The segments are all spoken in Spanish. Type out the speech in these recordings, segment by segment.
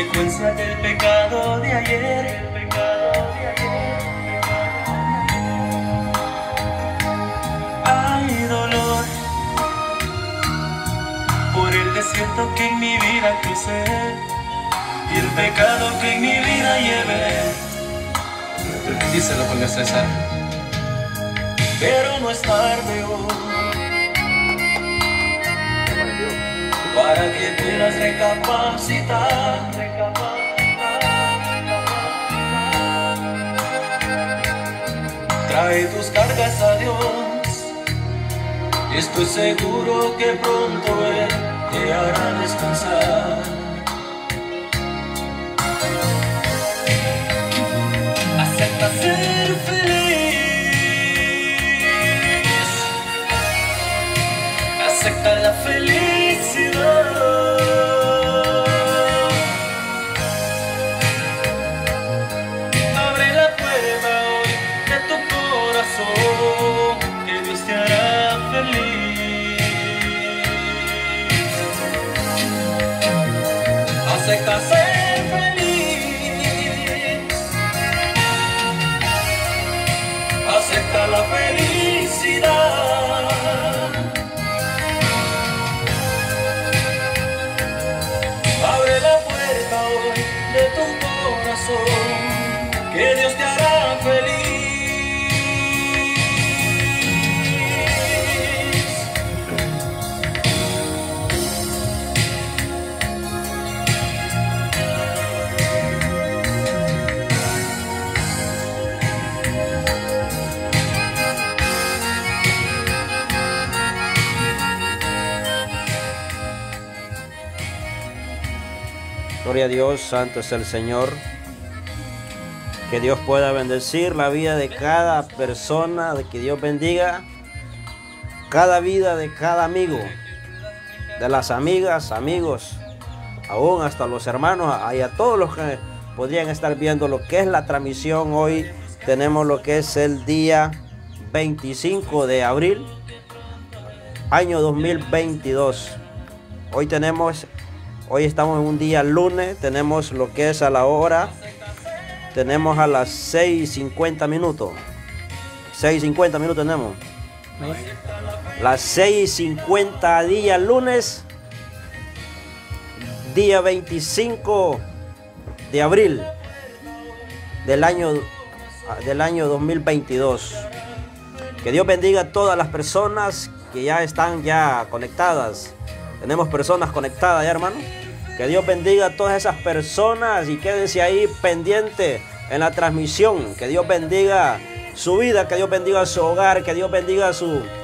consecuencia del pecado de ayer. Hay dolor por el desierto que en mi vida crucé y el pecado que en mi vida llevé. Díselo, Julio César. Pero no es tarde hoy para que puedas recapacitar. Trae tus cargas a Dios, estoy seguro que pronto Él te hará descansar. Acepta ser feliz, acepta la felicidad. Abre la puerta hoy de tu corazón, que Dios te hará feliz. Acepta ser feliz, acepta la felicidad. Abre la puerta hoy de tu corazón, que Dios te hará feliz. Gloria a Dios, santo es el Señor. Que Dios pueda bendecir la vida de cada persona, de que Dios bendiga cada vida de cada amigo, de las amigas, amigos, aún hasta los hermanos y a todos los que podrían estar viendo lo que es la transmisión. Hoy tenemos lo que es el día 25 de abril, año 2022. Hoy estamos en un día lunes, tenemos lo que es a la hora, tenemos a las 6:50 minutos. 6:50 minutos tenemos. Las 6:50 día lunes, día 25 de abril del año 2022. Que Dios bendiga a todas las personas que ya están conectadas. Tenemos personas conectadas ya, hermano. Que Dios bendiga a todas esas personas y quédense ahí pendiente en la transmisión. Que Dios bendiga su vida, que Dios bendiga su hogar, que Dios bendiga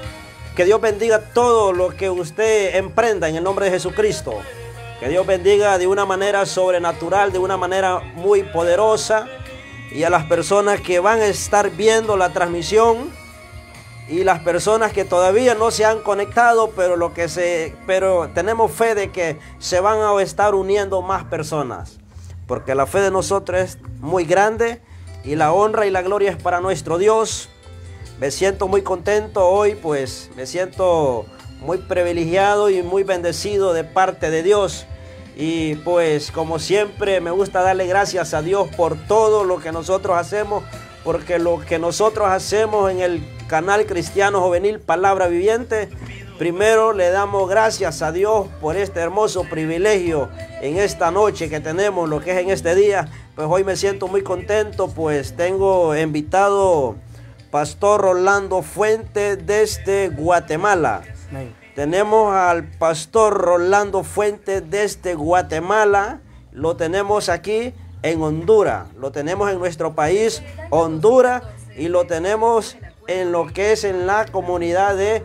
todo lo que usted emprenda en el nombre de Jesucristo. Que Dios bendiga de una manera sobrenatural, de una manera muy poderosa. Y a las personas que van a estar viendo la transmisión y las personas que todavía no se han conectado, pero tenemos fe de que se van a estar uniendo más personas, porque la fe de nosotros es muy grande y la honra y la gloria es para nuestro Dios. Me siento muy contento hoy, pues me siento muy privilegiado y muy bendecido de parte de Dios. Y pues como siempre me gusta darle gracias a Dios por todo lo que nosotros hacemos, porque lo que nosotros hacemos en el canal Cristiano Juvenil Palabra Viviente, primero le damos gracias a Dios por este hermoso privilegio en esta noche que tenemos, lo que es en este día. Pues hoy me siento muy contento, pues tengo invitado Pastor Rolando Fuentes desde Guatemala. Tenemos al Pastor Rolando Fuentes desde Guatemala, lo tenemos aquí en Honduras, lo tenemos en nuestro país, Honduras, y lo tenemos en lo que es en la comunidad de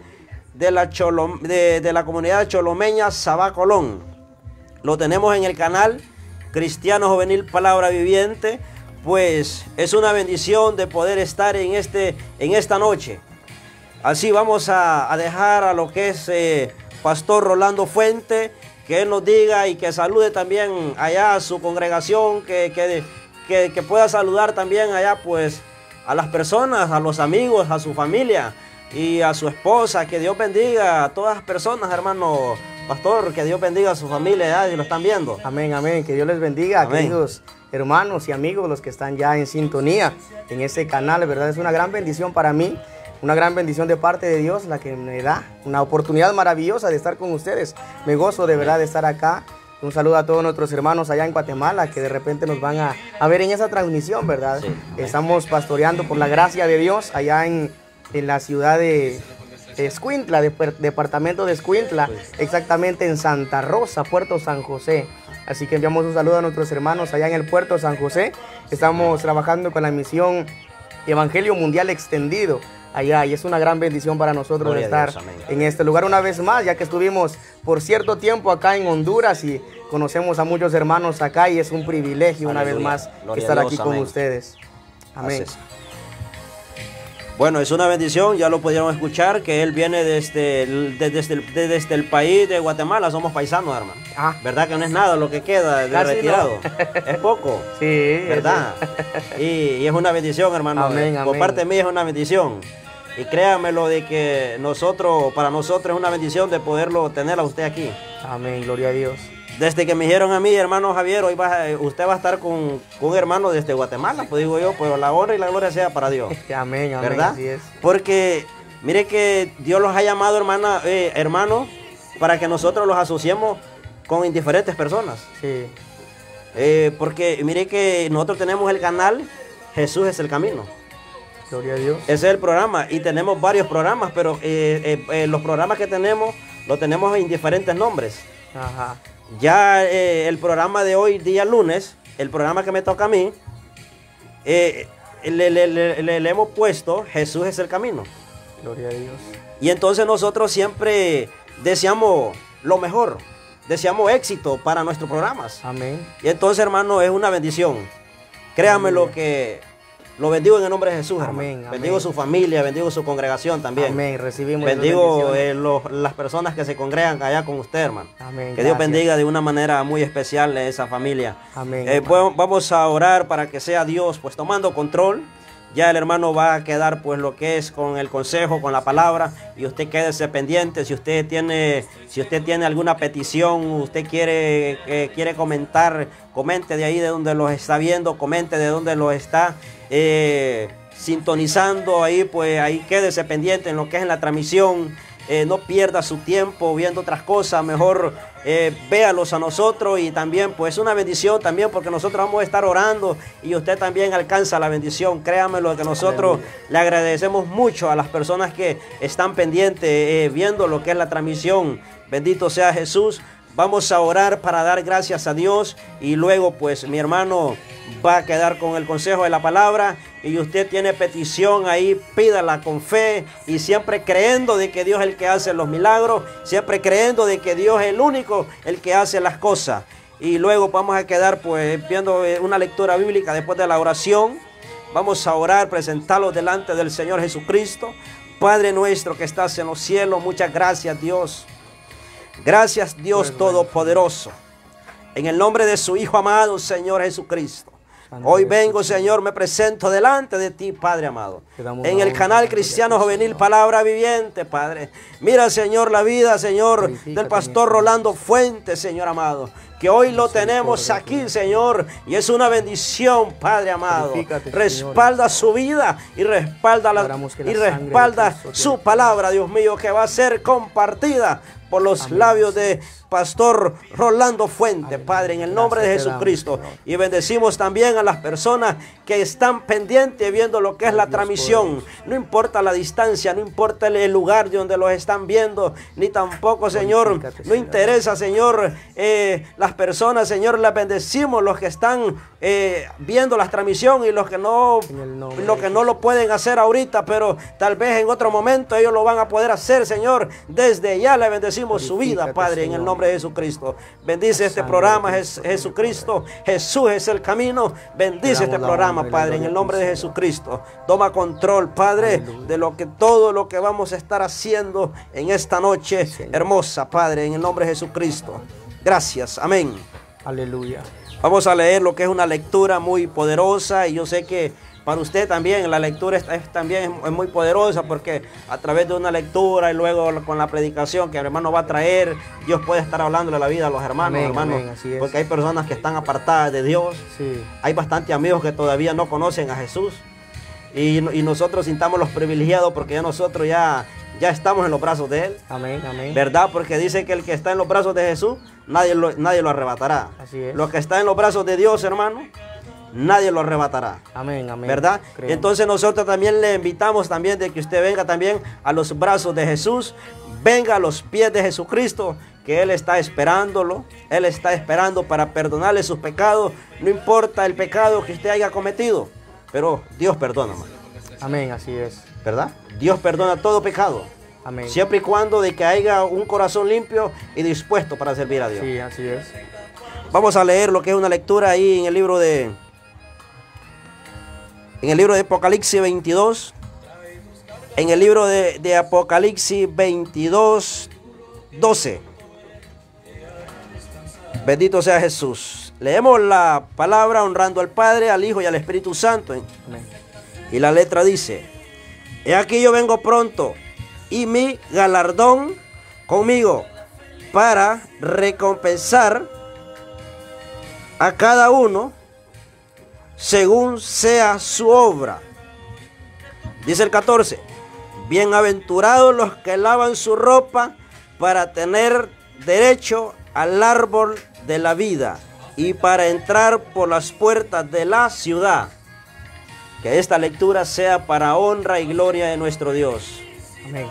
la comunidad cholomeña Sabá Colón. Lo tenemos en el canal Cristiano Juvenil Palabra Viviente. Pues es una bendición de poder estar en esta noche. Así vamos a dejar a lo que es Pastor Rolando Fuente, que él nos diga y que salude también allá a su congregación, que pueda saludar también allá pues a las personas, a los amigos, a su familia y a su esposa. Que Dios bendiga a todas las personas, hermano Pastor, que Dios bendiga a su familia, y lo están viendo. Amén, amén. Que Dios les bendiga, Amén. queridos hermanos y amigos, los que están ya en sintonía en este canal. ¿Verdad? Es una gran bendición para mí, una gran bendición de parte de Dios, la que me da una oportunidad maravillosa de estar con ustedes. Me gozo de verdad de estar acá. Un saludo a todos nuestros hermanos allá en Guatemala que de repente nos van a ver en esa transmisión, ¿verdad? Sí. Estamos pastoreando por la gracia de Dios allá en la ciudad de Escuintla, departamento de Escuintla, exactamente en Santa Rosa, Puerto San José. Así que enviamos un saludo a nuestros hermanos allá en el Puerto San José. Estamos trabajando con la misión Evangelio Mundial Extendido allá, y es una gran bendición para nosotros Gloria de estar a Dios, amén. en este lugar una vez más, ya que estuvimos por cierto tiempo acá en Honduras y conocemos a muchos hermanos acá, y es un privilegio una vez Aleluya. más Gloria estar a Dios, aquí con amén. ustedes. Amén. Así es. Bueno, es una bendición, ya lo pudieron escuchar, que él viene desde el país de Guatemala. Somos paisanos, hermano. Ah. ¿Verdad que no es nada lo que queda de Casi retirado? no. Es poco. Sí, ¿Verdad? Y es una bendición, hermano. Amén, Por amén. parte mía es una bendición. Y créanmelo de que para nosotros es una bendición de poderlo tener a usted aquí. Amén, gloria a Dios. Desde que me dijeron a mí, hermano Javier, hoy usted va a estar con un hermano desde Guatemala, pues digo yo, pues la honra y la gloria sea para Dios. Amén, amén, ¿Verdad? así es. Porque mire que Dios los ha llamado, hermanos, para que nosotros los asociemos con indiferentes personas. Sí, Porque mire que nosotros tenemos el canal Jesús es el Camino. gloria a Dios. Ese es el programa, y tenemos varios programas, pero los programas que tenemos, los tenemos en diferentes nombres. Ajá. Ya el programa de hoy, día lunes, el programa que me toca a mí, le hemos puesto Jesús es el Camino. Gloria a Dios. Y entonces nosotros siempre deseamos lo mejor, deseamos éxito para nuestros programas. Amén. Y entonces, hermano, es una bendición. Créanme lo que lo bendigo en el nombre de Jesús, hermano. Amén, Bendigo amén. su familia, bendigo su congregación también. Amén. Recibimos esas Bendigo bendiciones. las personas que se congregan allá con usted, hermano. Amén. Que Dios Gracias. bendiga de una manera muy especial a esa familia. Amén. Pues, vamos a orar para que sea Dios pues tomando control. Ya el hermano va a quedar pues lo que es con el consejo, con la palabra, y usted quédese pendiente. Si usted tiene alguna petición, usted quiere comentar, comente de ahí de donde los está viendo, comente de donde los está sintonizando ahí, pues ahí quédese pendiente en lo que es en la transmisión. No pierda su tiempo viendo otras cosas, mejor véalos a nosotros, y también pues una bendición también, porque nosotros vamos a estar orando y usted también alcanza la bendición. Créanmelo que nosotros le agradecemos mucho a las personas que están pendientes viendo lo que es la transmisión. Bendito sea Jesús. Vamos a orar para dar gracias a Dios, y luego pues mi hermano va a quedar con el consejo de la palabra, y usted tiene petición ahí, pídala con fe y siempre creyendo de que Dios es el que hace los milagros, siempre creyendo de que Dios es el único el que hace las cosas. Y luego vamos a quedar pues viendo una lectura bíblica después de la oración. Vamos a orar, presentarlos delante del Señor Jesucristo. Padre nuestro que estás en los cielos, muchas gracias, Dios. Gracias, Dios Todopoderoso. En el nombre de su Hijo amado, Señor Jesucristo. Hoy vengo, Señor, me presento delante de ti, Padre amado. En el canal Cristiano Juvenil Palabra Viviente, Padre. Mira, Señor, la vida, Señor, del pastor Rolando Fuentes, Señor amado. Que hoy lo tenemos aquí, Señor, y es una bendición, Padre amado. Respalda su vida y respalda su palabra, Dios mío, que va a ser compartida por los labios de pastor Rolando Fuentes, Padre, en el nombre de Jesucristo. Y bendecimos también a las personas que están pendientes viendo lo que es la transmisión. No importa la distancia, no importa el lugar de donde los están viendo, ni tampoco, Señor, no interesa, Señor, las personas, Señor, las bendecimos, los que están viendo la transmisión, y los que no lo pueden hacer ahorita, pero tal vez en otro momento ellos lo van a poder hacer, Señor. Desde ya le bendecimos su vida, Padre, en el nombre de Jesucristo. Bendice este programa, Jesucristo. Jesús es el camino. Bendice este programa, Padre, en el nombre de Jesucristo. Toma control, Padre, de todo lo que vamos a estar haciendo en esta noche hermosa, Padre, en el nombre de Jesucristo. Gracias, amén. Aleluya. Vamos a leer lo que es una lectura muy poderosa, y yo sé que para usted también la lectura también es muy poderosa, porque a través de una lectura y luego con la predicación que el hermano va a traer, Dios puede estar hablándole la vida a los hermanos, Amén, hermanos, amén, así es. porque hay personas que están apartadas de Dios, Sí. hay bastantes amigos que todavía no conocen a Jesús, y nosotros sintamos los privilegiados porque nosotros ya estamos en los brazos de Él. Amén, amén. ¿Verdad? Porque dice que el que está en los brazos de Jesús, nadie lo arrebatará. Así es. Lo que está en los brazos de Dios, hermano, nadie lo arrebatará. Amén, amén. ¿Verdad? Creemos. Entonces nosotros también le invitamos también de que usted venga también a los brazos de Jesús, venga a los pies de Jesucristo, que Él está esperándolo. Él está esperando para perdonarle sus pecados. No importa el pecado que usted haya cometido, pero Dios perdona, hermano. Amén, así es. ¿Verdad? Dios perdona todo pecado. Amén. Siempre y cuando de que haya un corazón limpio y dispuesto para servir a Dios. Sí, así es. Vamos a leer lo que es una lectura ahí en el libro de Apocalipsis 22. En el libro de Apocalipsis 22, 12. Bendito sea Jesús. Leemos la palabra honrando al Padre, al Hijo y al Espíritu Santo. Amén. Y la letra dice: he aquí yo vengo pronto, y mi galardón conmigo, para recompensar a cada uno según sea su obra. Dice el 14: bienaventurados los que lavan su ropa para tener derecho al árbol de la vida y para entrar por las puertas de la ciudad. Que esta lectura sea para honra y gloria de nuestro Dios. Amén.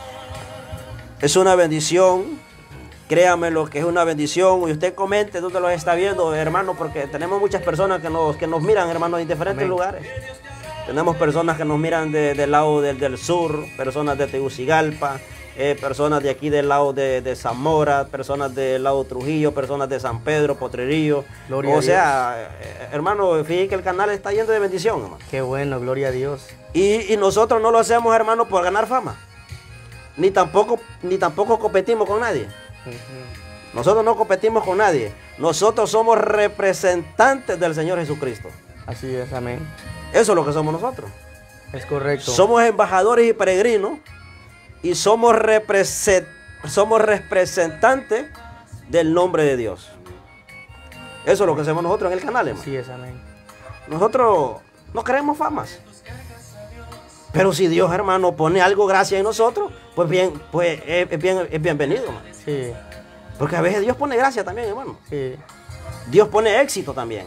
Es una bendición, créame lo que es una bendición. Y usted comente dónde los está viendo, hermano, porque tenemos muchas personas que nos miran, hermano, en diferentes Amén. lugares. Tenemos personas que nos miran del lado del sur, personas de Tegucigalpa, personas de aquí del lado de Zamora, personas del lado de Trujillo, personas de San Pedro, Potrerillo. Gloria a O sea, hermano, fíjate que el canal está lleno de bendición, hermano. Qué bueno, gloria a Dios. Y nosotros no lo hacemos, hermano, por ganar fama. Ni tampoco competimos con nadie. Ujú. Nosotros no competimos con nadie. Nosotros somos representantes del Señor Jesucristo. Así es, amén. Eso es lo que somos nosotros. Es correcto. Somos embajadores y peregrinos. Y somos representantes del nombre de Dios. Eso es lo que hacemos nosotros en el canal, hermano. Así es, amén. Nosotros no queremos famas. Pero si Dios, hermano, pone algo gracia en nosotros, pues es bienvenido, hermano. Sí, Porque a veces Dios pone gracia también, hermano. sí. Dios pone éxito también.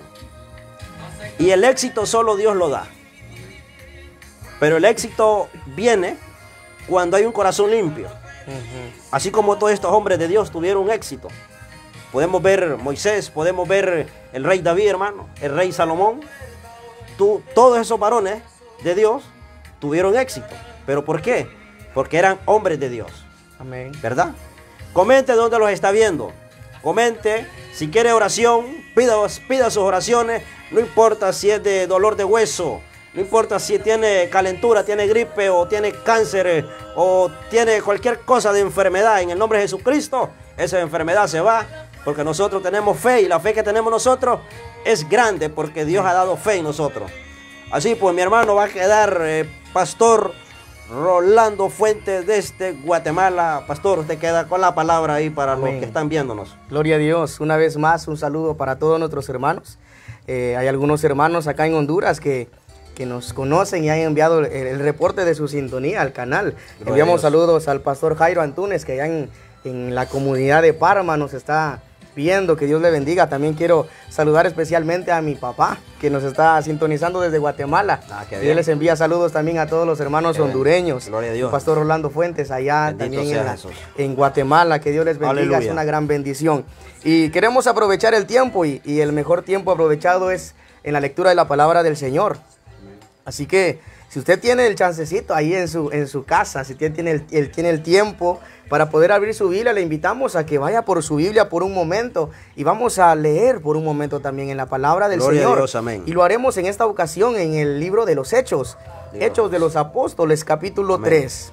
Y el éxito solo Dios lo da. Pero el éxito viene cuando hay un corazón limpio. Ujú. Así como todos estos hombres de Dios tuvieron éxito. Podemos ver Moisés, podemos ver el rey David, hermano, el rey Salomón. Todos esos varones de Dios tuvieron éxito. ¿Pero por qué? Porque eran hombres de Dios. Amén. ¿Verdad? Comente dónde los está viendo. Comente, si quiere oración, pida sus oraciones. No importa si es de dolor de hueso, no importa si tiene calentura, tiene gripe o tiene cáncer o tiene cualquier cosa de enfermedad. En el nombre de Jesucristo, esa enfermedad se va, porque nosotros tenemos fe, y la fe que tenemos nosotros es grande porque Dios ha dado fe en nosotros. Así pues, mi hermano, va a quedar Pastor Rolando Fuentes desde Guatemala. Pastor, usted queda con la palabra ahí para Amén. los que están viéndonos. Gloria a Dios. Una vez más, un saludo para todos nuestros hermanos. Hay algunos hermanos acá en Honduras que nos conocen y han enviado el reporte de su sintonía al canal. Gloria Enviamos a Dios. saludos al pastor Jairo Antunes, que allá en la comunidad de Parma nos está viendo. Que Dios le bendiga. También quiero saludar especialmente a mi papá, que nos está sintonizando desde Guatemala. Qué Y bien. él les envía saludos también a todos los hermanos Qué bien. hondureños. Gloria a Dios. El pastor Rolando Fuentes allá Bendito también sea Jesús. en Guatemala. Que Dios les bendiga. Aleluya. Es una gran bendición. Y queremos aprovechar el tiempo, y el mejor tiempo aprovechado es en la lectura de la palabra del Señor. Así que si usted tiene el chancecito ahí en su casa, si usted tiene el tiempo para poder abrir su Biblia, le invitamos a que vaya por su Biblia por un momento y vamos a leer por un momento también en la palabra del Gloria a Señor. Dios, amén. Y lo haremos en esta ocasión en el libro de los Hechos, Hechos de los Apóstoles, capítulo Amén. 3.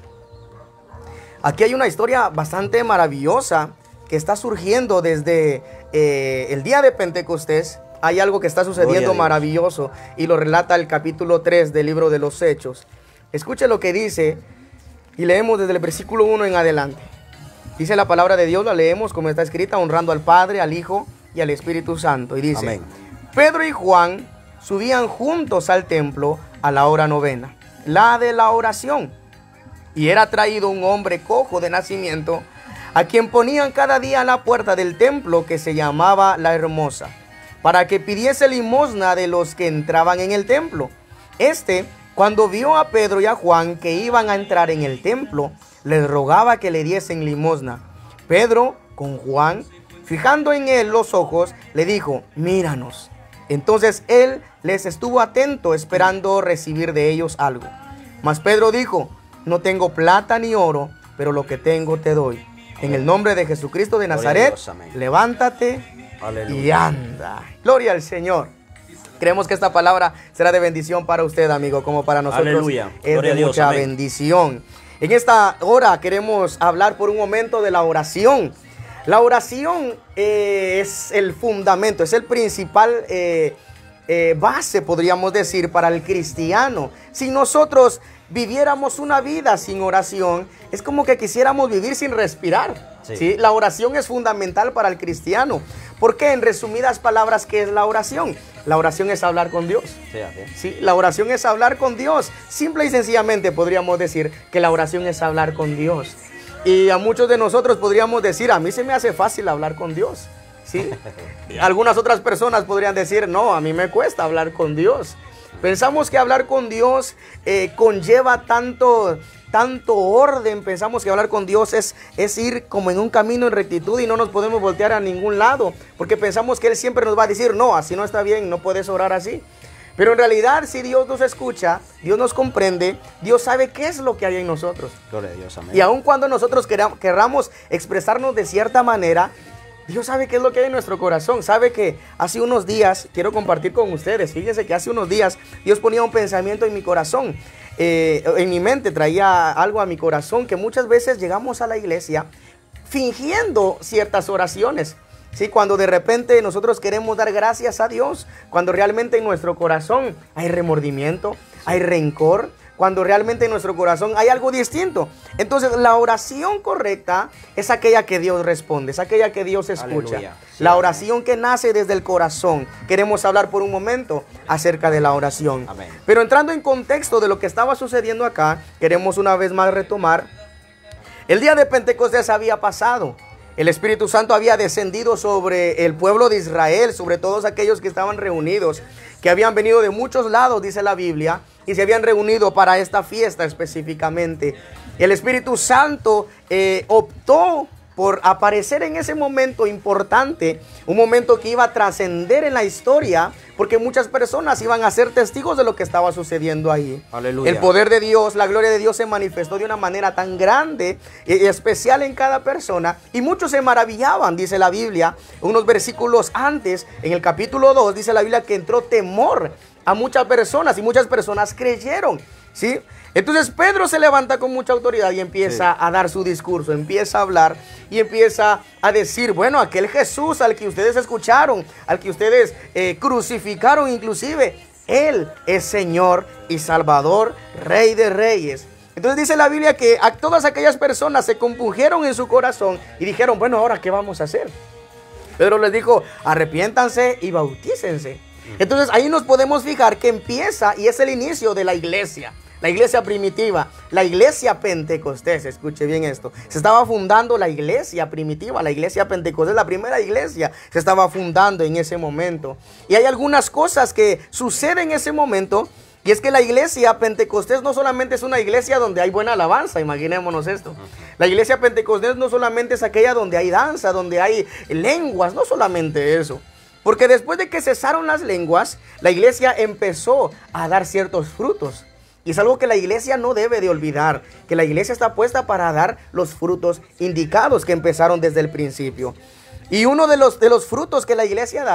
Aquí hay una historia bastante maravillosa que está surgiendo desde el día de Pentecostés hay algo que está sucediendo maravilloso y lo relata el capítulo 3 del libro de los Hechos. Escuche lo que dice y leemos desde el versículo 1 en adelante. Dice la palabra de Dios, la leemos como está escrita, honrando al Padre, al Hijo y al Espíritu Santo. Y dice, amén. Pedro y Juan subían juntos al templo a la hora novena, la de la oración. Y era traído un hombre cojo de nacimiento, a quien ponían cada día a la puerta del templo, que se llamaba La Hermosa, para que pidiese limosna de los que entraban en el templo. Cuando vio a Pedro y a Juan que iban a entrar en el templo, les rogaba que le diesen limosna. Pedro, con Juan, fijando en él los ojos, le dijo, míranos. Entonces él les estuvo atento, esperando recibir de ellos algo. Mas Pedro dijo, no tengo plata ni oro, pero lo que tengo te doy. En el nombre de Jesucristo de Nazaret, levántate y anda. Gloria al Señor. Creemos que esta palabra será de bendición para usted, amigo, como para nosotros. Aleluya. Es de mucha bendición. En esta hora queremos hablar por un momento de la oración. La oración es el fundamento, es el principal base, podríamos decir, para el cristiano. Si nosotros viviéramos una vida sin oración, es como que quisiéramos vivir sin respirar. ¿Sí? La oración es fundamental para el cristiano. Porque en resumidas palabras, ¿qué es la oración? La oración es hablar con Dios. Sí, la oración es hablar con Dios. Simple y sencillamente podríamos decir que la oración es hablar con Dios. Y a muchos de nosotros podríamos decir, a mí se me hace fácil hablar con Dios. ¿Sí? Algunas otras personas podrían decir, no, a mí me cuesta hablar con Dios. Pensamos que hablar con Dios conlleva tanto orden. Pensamos que hablar con Dios es ir como en un camino en rectitud y no nos podemos voltear a ningún lado, porque pensamos que Él siempre nos va a decir, no, así no está bien, no puedes orar así. Pero en realidad, si Dios nos escucha, Dios nos comprende, Dios sabe qué es lo que hay en nosotros. Gloria a Dios, amén. Y aun cuando nosotros querramos expresarnos de cierta manera, Dios sabe qué es lo que hay en nuestro corazón. Sabe que hace unos días, quiero compartir con ustedes, fíjense que hace unos días Dios ponía un pensamiento en mi corazón, en mi mente traía algo a mi corazón, que muchas veces llegamos a la iglesia fingiendo ciertas oraciones. Sí, cuando de repente nosotros queremos dar gracias a Dios, cuando realmente en nuestro corazón hay remordimiento, hay rencor, cuando realmente en nuestro corazón hay algo distinto. Entonces la oración correcta es aquella que Dios responde, es aquella que Dios escucha. Sí, la oración que nace desde el corazón. Queremos hablar por un momento acerca de la oración. Amén. Pero entrando en contexto de lo que estaba sucediendo acá, queremos una vez más retomar. El día de Pentecostés había pasado. El Espíritu Santo había descendido sobre el pueblo de Israel, sobre todos aquellos que estaban reunidos, que habían venido de muchos lados, dice la Biblia, y se habían reunido para esta fiesta específicamente. El Espíritu Santo optó por aparecer en ese momento importante, un momento que iba a trascender en la historia, porque muchas personas iban a ser testigos de lo que estaba sucediendo ahí. Aleluya. El poder de Dios, la gloria de Dios se manifestó de una manera tan grande y especial en cada persona, y muchos se maravillaban, dice la Biblia. Unos versículos antes, en el capítulo 2, dice la Biblia que entró temor a muchas personas, y muchas personas creyeron, ¿sí? Entonces Pedro se levanta con mucha autoridad y empieza a dar su discurso, empieza a hablar y empieza a decir, bueno, aquel Jesús al que ustedes escucharon, al que ustedes crucificaron inclusive, Él es Señor y Salvador, Rey de Reyes. Entonces dice la Biblia que a todas aquellas personas se compungieron en su corazón y dijeron, bueno, ¿ahora qué vamos a hacer? Pedro les dijo, arrepiéntanse y bautícense. Entonces ahí nos podemos fijar que empieza y es el inicio de la iglesia. La iglesia primitiva, la iglesia Pentecostés, escuche bien esto. Se estaba fundando la iglesia primitiva, la iglesia Pentecostés, la primera iglesia se estaba fundando en ese momento. Y hay algunas cosas que suceden en ese momento. Y es que la iglesia Pentecostés no solamente es una iglesia donde hay buena alabanza, imaginémonos esto. La iglesia Pentecostés no solamente es aquella donde hay danza, donde hay lenguas, no solamente eso. Porque después de que cesaron las lenguas, la iglesia empezó a dar ciertos frutos. Y es algo que la iglesia no debe de olvidar, que la iglesia está puesta para dar los frutos indicados que empezaron desde el principio. Y uno de los frutos que la iglesia daba,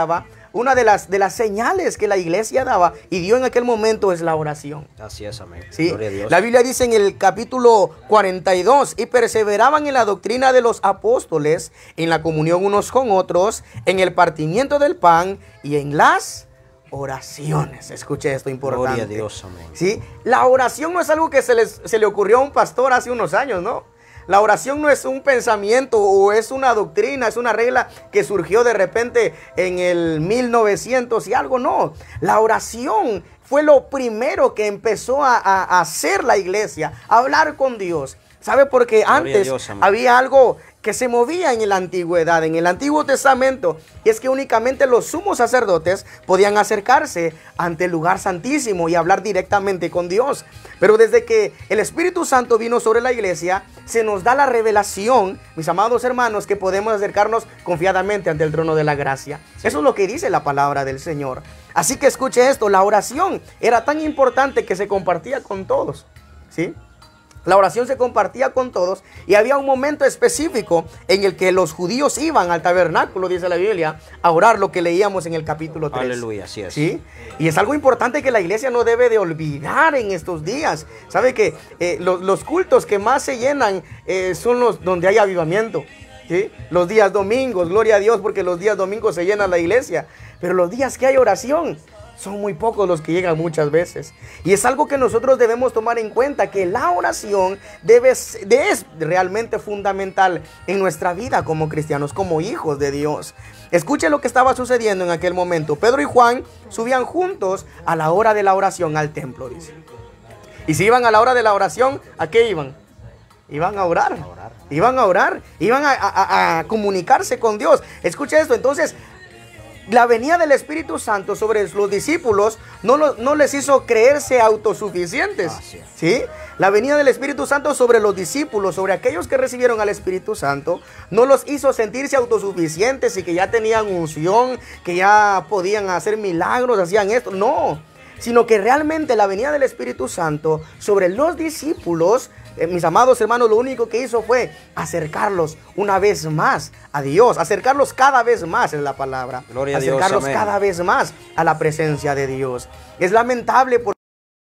una de las señales que la iglesia daba y dio en aquel momento es la oración. Así es, amén. ¿Sí? Gloria a Dios. La Biblia dice en el capítulo 42, y perseveraban en la doctrina de los apóstoles, en la comunión unos con otros, en el partimiento del pan y en las oraciones. Escuche esto importante. Gloria a Dios, amén. ¿Sí? La oración no es algo que se le ocurrió a un pastor hace unos años, ¿no? La oración no es un pensamiento o es una doctrina, es una regla que surgió de repente en el 1900 y algo, no. La oración fue lo primero que empezó a hacer la iglesia, a hablar con Dios. ¿Sabe? Porque antes Dios, había algo que se movía en la antigüedad, en el Antiguo Testamento, y es que únicamente los sumos sacerdotes podían acercarse ante el lugar santísimo y hablar directamente con Dios. Pero desde que el Espíritu Santo vino sobre la iglesia, se nos da la revelación, mis amados hermanos, que podemos acercarnos confiadamente ante el trono de la gracia. Sí. Eso es lo que dice la palabra del Señor. Así que escuche esto, la oración era tan importante que se compartía con todos, ¿sí? La oración se compartía con todos y había un momento específico en el que los judíos iban al tabernáculo, dice la Biblia, a orar, lo que leíamos en el capítulo 3. Aleluya, así es. ¿Sí? Y es algo importante que la iglesia no debe de olvidar en estos días. ¿Sabe que los cultos que más se llenan son los donde hay avivamiento? ¿Sí? Los días domingos, gloria a Dios, porque los días domingos se llena la iglesia. Pero los días que hay oración, son muy pocos los que llegan muchas veces. Y es algo que nosotros debemos tomar en cuenta, que la oración es realmente fundamental en nuestra vida como cristianos, como hijos de Dios. Escuche lo que estaba sucediendo en aquel momento. Pedro y Juan subían juntos a la hora de la oración al templo, dice. Y si iban a la hora de la oración, ¿a qué iban? Iban a orar. Iban a orar. Iban a comunicarse con Dios. Escuche esto, entonces, la venida del Espíritu Santo sobre los discípulos no les hizo creerse autosuficientes, ¿sí? La venida del Espíritu Santo sobre los discípulos, sobre aquellos que recibieron al Espíritu Santo, no los hizo sentirse autosuficientes y que ya tenían unción, que ya podían hacer milagros, hacían esto. No, sino que realmente la venida del Espíritu Santo sobre los discípulos, mis amados hermanos, lo único que hizo fue acercarlos una vez más a Dios, acercarlos cada vez más, en la palabra. Gloria a Dios, acercarlos amén. cada vez más a la presencia de Dios. Es lamentable porque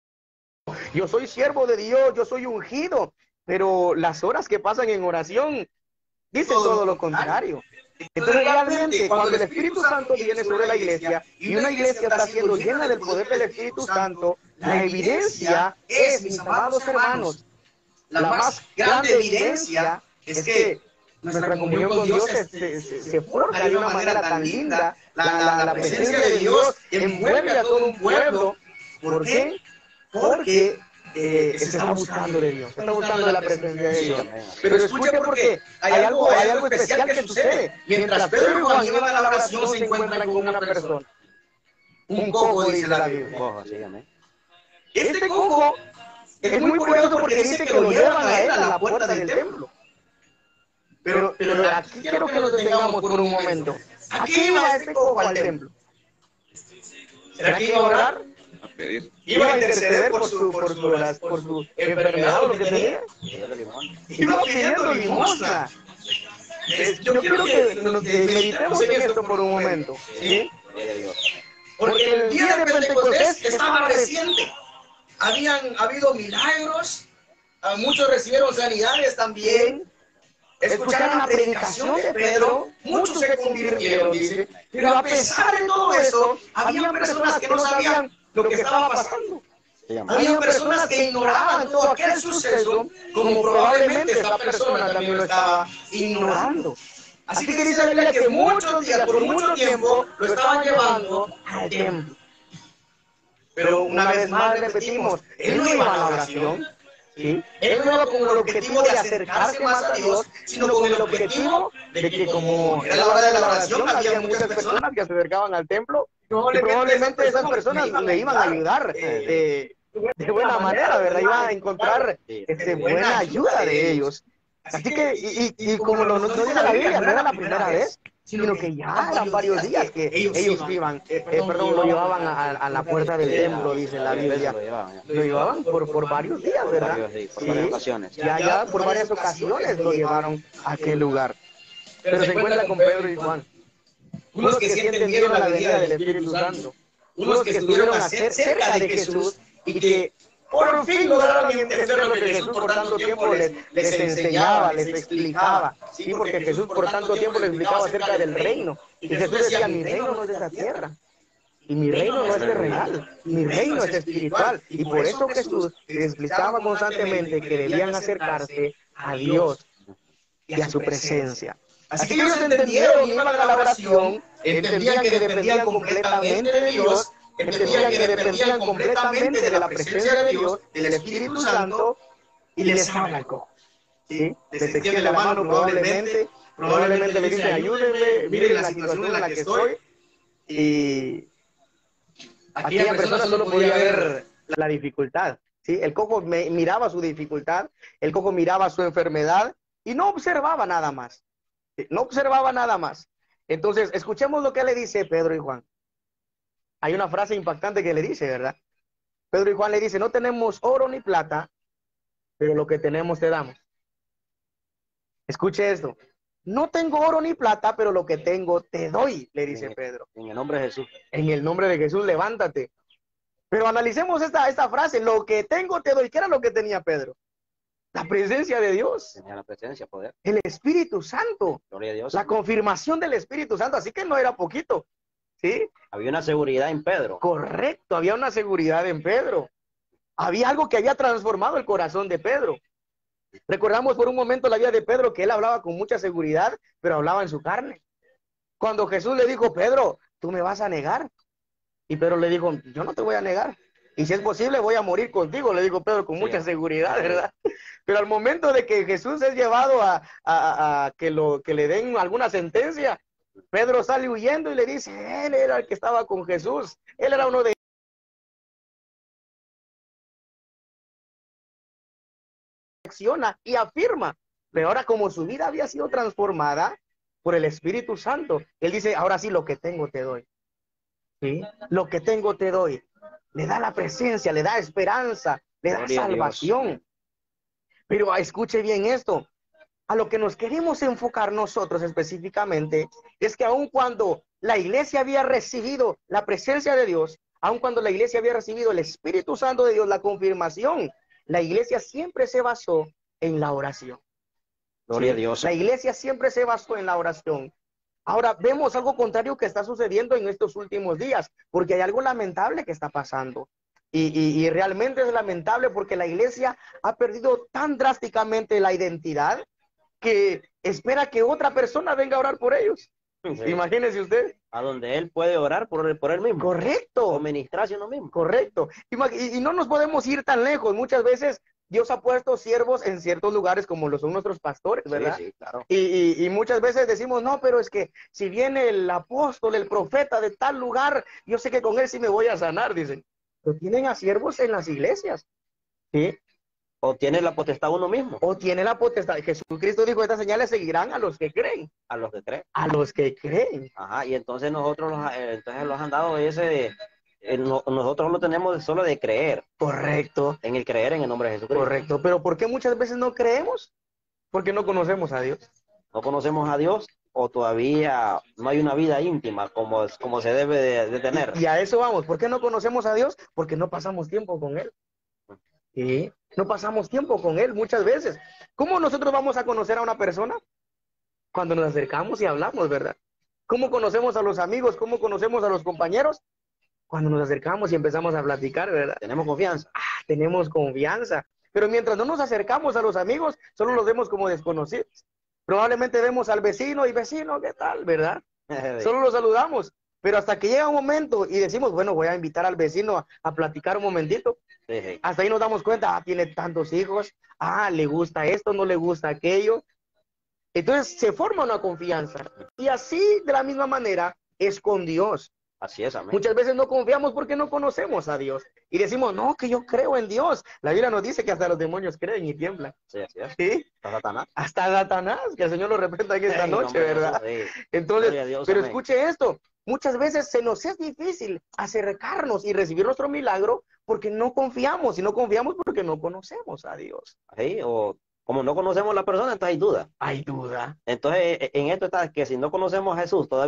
yo soy siervo de Dios, yo soy ungido, pero las horas que pasan en oración dicen todo lo contrario. Entonces realmente cuando el Espíritu Santo viene sobre la iglesia y una iglesia está siendo llena del poder del Espíritu Santo, la evidencia es, mis amados hermanos, la más grande evidencia es que nuestra comunión con Dios se forja de una manera tan linda. La presencia de Dios envuelve a todo un pueblo. ¿Por qué? Porque se está buscando de Dios, se está buscando de la presencia de Dios. Pero escuche, porque hay algo especial que sucede. Mientras Pedro y Juan iban a la oración, se encuentran con una persona. Un cojo, dice la Biblia. Este cojo es muy curioso porque dice que lo llevan a él a la puerta del templo. Pero aquí quiero que nos detengamos por un momento. ¿A qué iba este cojo al templo? ¿Será que iba a orar? A pedir. ¿Iba a interceder por su enfermedad o lo que tenía? Iba pidiendo limosna. Yo quiero que meditemos en esto por un momento, ¿sí? Porque el día de Pentecostés estaba reciente. Habían habido milagros, muchos recibieron sanidades también. Escucharon la predicación de Pedro, muchos se convirtieron, dice. Pero a pesar de todo eso, había personas que no sabían lo que estaba pasando. Había personas que ignoraban todo aquel suceso, como probablemente esta persona también lo estaba ignorando. Así que dice la Biblia que muchos días, por mucho tiempo, lo estaban llevando al templo. Pero una vez más repetimos, él no iba a la oración, ¿sí? Él no iba con el objetivo de acercarse más a Dios, sino con el objetivo de que, como era la hora de la oración, había muchas personas que se acercaban al templo y probablemente esas personas le iban a ayudar de buena manera, ¿verdad? Iban a encontrar buena ayuda de ellos. Así que, y como no dice la Biblia, no era la primera vez, sino que ya eran varios días que ellos iban, lo llevaban a la puerta del templo, dice la Biblia. Lo llevaban por varios días, ¿verdad? Por varias ocasiones. Ya por varias ocasiones lo llevaron a aquel lugar. Pero se encuentra con Pedro y Juan. unos que sí entendieron la venida del Espíritu Santo, unos que estuvieron cerca de Jesús y que por fin lograron entender lo que Jesús por tanto tiempo les enseñaba, les explicaba. Sí, porque Jesús por tanto tiempo les explicaba acerca del reino. Y Jesús decía, mi reino no es de esta tierra. Y mi reino no es terrenal, mi reino es espiritual. Y por eso Jesús les explicaba constantemente que debían acercarse a Dios y a su presencia. Así que ellos entendieron y iban a la oración, entendían que dependían completamente de Dios, entendían que dependían completamente de la presencia de Dios, del Espíritu Santo, y les habla el cojo. ¿Sí? Les extiende la mano probablemente le dice, ayúdenme, miren la situación en la que estoy. Y aquella persona solo podía ver la dificultad. ¿Sí? El cojo miraba su dificultad, el cojo miraba su enfermedad y no observaba nada más. No observaba nada más. Entonces, escuchemos lo que le dice Pedro y Juan. Hay una frase impactante que le dice, ¿verdad? Pedro y Juan le dice, no tenemos oro ni plata, pero lo que tenemos te damos. Escuche esto. No tengo oro ni plata, pero lo que tengo te doy, le dice Pedro. En el nombre de Jesús. En el nombre de Jesús, levántate. Pero analicemos esta frase, lo que tengo te doy. ¿Qué era lo que tenía Pedro? La presencia de Dios. Tenía la presencia, poder. El Espíritu Santo. Gloria a Dios. La confirmación del Espíritu Santo. Así que no era poquito. ¿Sí? Había una seguridad en Pedro. Correcto, había una seguridad en Pedro. Había algo que había transformado el corazón de Pedro. Recordamos por un momento la vida de Pedro, que él hablaba con mucha seguridad, pero hablaba en su carne. Cuando Jesús le dijo, Pedro, tú me vas a negar. Y Pedro le dijo, yo no te voy a negar. Y si es posible, voy a morir contigo, le dijo Pedro con mucha seguridad, ¿verdad? Pero al momento de que Jesús es llevado a que le den alguna sentencia, Pedro sale huyendo y le dice, él era el que estaba con Jesús. Él era uno de acciona y afirma. Pero ahora como su vida había sido transformada por el Espíritu Santo, él dice, ahora sí, lo que tengo te doy. ¿Sí? Lo que tengo te doy. Le da la presencia, le da esperanza, le da salvación. Pero escuche bien esto. A lo que nos queremos enfocar nosotros específicamente es que aun cuando la iglesia había recibido la presencia de Dios, aun cuando la iglesia había recibido el Espíritu Santo de Dios, la confirmación, la iglesia siempre se basó en la oración. Gloria a Dios. La iglesia siempre se basó en la oración. Ahora vemos algo contrario que está sucediendo en estos últimos días, porque hay algo lamentable que está pasando. Y realmente es lamentable porque la iglesia ha perdido tan drásticamente la identidad que espera que otra persona venga a orar por ellos. Sí. Imagínese usted. A donde él puede orar por él mismo. Correcto. O ministrarse uno mismo. Correcto. Y no nos podemos ir tan lejos. Muchas veces Dios ha puesto siervos en ciertos lugares como lo son nuestros pastores, ¿verdad? Sí, sí, claro. Y muchas veces decimos, no, pero es que si viene el apóstol, el profeta de tal lugar, yo sé que con él sí me voy a sanar, dicen. Pero tienen a siervos en las iglesias. ¿Sí? O tiene la potestad uno mismo. O tiene la potestad. Jesucristo dijo, estas señales seguirán a los que creen. A los que creen. A los que creen. Ajá, y entonces nosotros entonces los han dado ese nosotros lo tenemos solo de creer. Correcto. En el creer en el nombre de Jesucristo. Correcto. Pero ¿por qué muchas veces no creemos? Porque no conocemos a Dios. No conocemos a Dios o todavía no hay una vida íntima como se debe de tener. Y a eso vamos. ¿Por qué no conocemos a Dios? Porque no pasamos tiempo con Él. ¿Sí? No pasamos tiempo con Él muchas veces. ¿Cómo nosotros vamos a conocer a una persona? Cuando nos acercamos y hablamos, ¿verdad? ¿Cómo conocemos a los amigos? ¿Cómo conocemos a los compañeros? Cuando nos acercamos y empezamos a platicar, ¿verdad? Tenemos confianza. Tenemos confianza. Pero mientras no nos acercamos a los amigos, solo los vemos como desconocidos. Probablemente vemos al vecino y vecino, ¿qué tal, verdad? Solo los saludamos. Pero hasta que llega un momento y decimos, bueno, voy a invitar al vecino a platicar un momentito. Sí. Hasta ahí nos damos cuenta, tiene tantos hijos, le gusta esto, no le gusta aquello. Entonces se forma una confianza. Y así, de la misma manera, es con Dios. Así es, amén. Muchas veces no confiamos porque no conocemos a Dios. Y decimos, no, que yo creo en Dios. La Biblia nos dice que hasta los demonios creen y tiemblan. Sí, así es. ¿Sí? Hasta Satanás. Hasta Satanás, que el Señor lo reprenda en esta noche, ¿verdad? Sí. Entonces, Dios, pero amén. escuche esto. Muchas veces se nos es difícil acercarnos y recibir nuestro milagro porque no confiamos. Y no confiamos porque no conocemos a Dios. Sí, o como no conocemos a la persona, entonces hay duda. Hay duda. Entonces, en esto está que si no conocemos a Jesús todavía,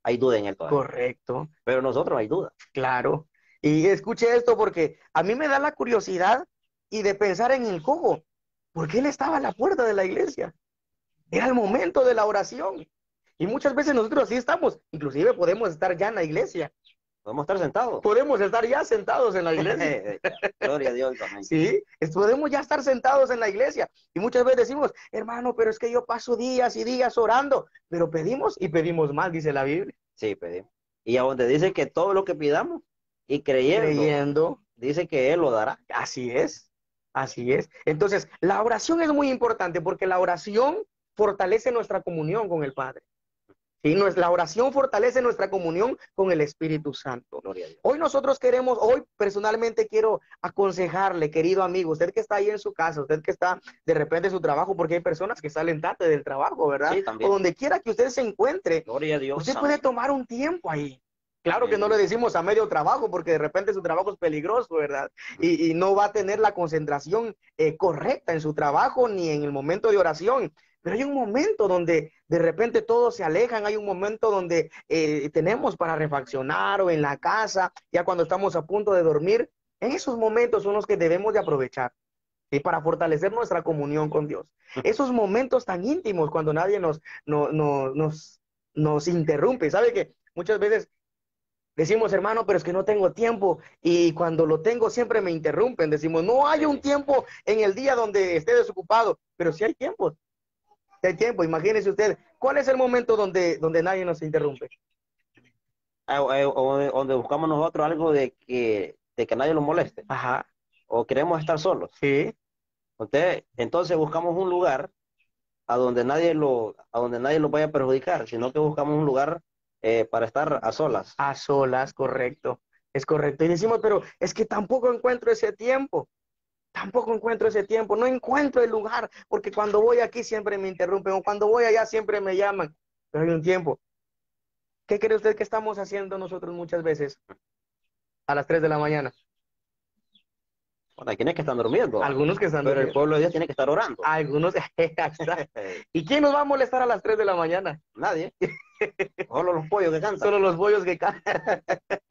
hay duda en él todavía. Correcto, Pero nosotros no hay duda. claro. Y escuche esto porque a mí me da la curiosidad y de pensar en el Jobo. ¿Por qué él estaba a la puerta de la iglesia? Era el momento de la oración. Y muchas veces nosotros así estamos. Inclusive podemos estar ya en la iglesia. Podemos estar sentados. Podemos estar ya sentados en la iglesia. Gloria a Dios también. Sí, podemos ya estar sentados en la iglesia. Y muchas veces decimos, hermano, pero es que yo paso días y días orando. Pero pedimos y pedimos mal, dice la Biblia. Sí, pedimos. Y a donde dice que todo lo que pidamos y creyendo, dice que Él lo dará. Así es, así es. Entonces, la oración es muy importante porque la oración fortalece nuestra comunión con el Padre. Sí, la oración fortalece nuestra comunión con el Espíritu Santo. Gloria a Dios. Hoy personalmente quiero aconsejarle, querido amigo, usted que está ahí en su casa, usted que está de repente en su trabajo, porque hay personas que salen tarde del trabajo, ¿verdad? Sí, también. O donde quiera que usted se encuentre, Gloria a Dios. usted puede tomar un tiempo ahí. Claro que no le decimos a medio trabajo, porque de repente su trabajo es peligroso, ¿verdad? Y no va a tener la concentración correcta en su trabajo ni en el momento de oración. Pero hay un momento donde de repente todos se alejan, hay un momento donde tenemos para refaccionar o en la casa, ya cuando estamos a punto de dormir. En esos momentos son los que debemos de aprovechar. Y para fortalecer nuestra comunión con Dios. Esos momentos tan íntimos cuando nadie nos interrumpe. ¿Sabe que muchas veces decimos, hermano, pero es que no tengo tiempo, y cuando lo tengo siempre me interrumpen? Decimos, no hay un tiempo en el día donde esté desocupado, pero sí hay tiempo. Sí hay tiempo. Imagínese usted, ¿cuál es el momento donde nadie nos interrumpe? Donde buscamos nosotros algo de que nadie nos moleste. Ajá. O queremos estar solos. Sí. Entonces buscamos un lugar a donde nadie lo vaya a perjudicar, sino que buscamos un lugar para estar a solas. A solas, correcto. Es correcto. Y decimos, pero es que tampoco encuentro ese tiempo. Tampoco encuentro ese tiempo. No encuentro el lugar, porque cuando voy aquí siempre me interrumpen, o cuando voy allá siempre me llaman. Pero hay un tiempo. ¿Qué cree usted que estamos haciendo nosotros muchas veces a las 3 de la mañana? Bueno, hay quienes que están durmiendo. Algunos que están Pero durmiendo. el pueblo de Dios tiene que estar orando. Algunos. ¿Y quién nos va a molestar a las 3 de la mañana? Nadie. Solo los pollos que cantan. Solo los bollos que cantan.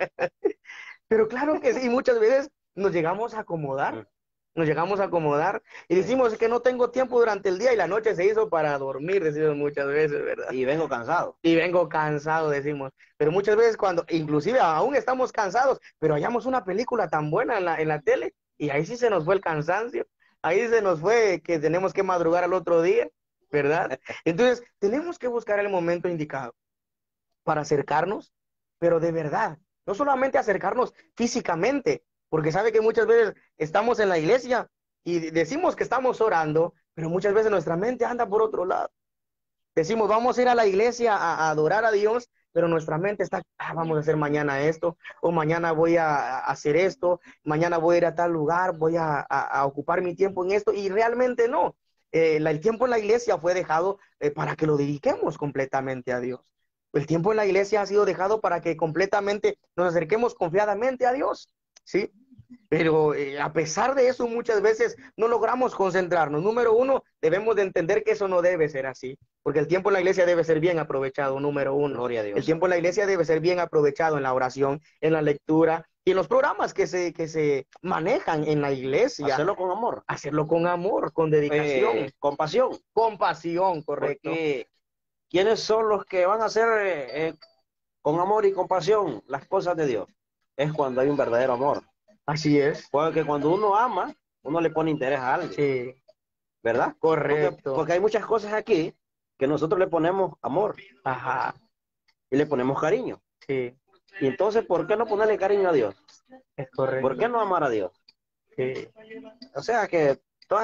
Pero claro que sí, muchas veces nos llegamos a acomodar. Nos llegamos a acomodar y decimos que no tengo tiempo durante el día y la noche se hizo para dormir, decimos muchas veces, ¿verdad? Y vengo cansado. Y vengo cansado, decimos. Pero muchas veces cuando, inclusive aún estamos cansados, pero hallamos una película tan buena en la tele y ahí sí se nos fue el cansancio. Ahí se nos fue que tenemos que madrugar al otro día, ¿verdad? Entonces, tenemos que buscar el momento indicado para acercarnos, pero de verdad, no solamente acercarnos físicamente, porque sabe que muchas veces estamos en la iglesia y decimos que estamos orando, pero muchas veces nuestra mente anda por otro lado. Decimos, vamos a ir a la iglesia a adorar a Dios, pero nuestra mente está, vamos a hacer mañana esto, o mañana voy a hacer esto, mañana voy a ir a tal lugar, voy a ocupar mi tiempo en esto, y realmente no. El tiempo en la iglesia fue dejado para que lo dediquemos completamente a Dios. El tiempo en la iglesia ha sido dejado para que completamente nos acerquemos confiadamente a Dios, ¿sí? Pero a pesar de eso, muchas veces no logramos concentrarnos. Número uno, debemos de entender que eso no debe ser así, porque el tiempo en la iglesia debe ser bien aprovechado, número uno. Gloria a Dios. El tiempo en la iglesia debe ser bien aprovechado en la oración, en la lectura y en los programas que se manejan en la iglesia. Hacerlo con amor. Hacerlo con amor, con dedicación. Con pasión. Con pasión, correcto. Porque ¿quiénes son los que van a hacer con amor y con pasión las cosas de Dios? Es cuando hay un verdadero amor. Así es. Porque cuando uno ama, uno le pone interés a alguien. Sí. ¿Verdad? Correcto. Porque hay muchas cosas aquí que nosotros le ponemos amor. Ajá. Y le ponemos cariño. Sí. Y entonces, ¿por qué no ponerle cariño a Dios? Es correcto. ¿Por qué no amar a Dios? Sí. O sea que toda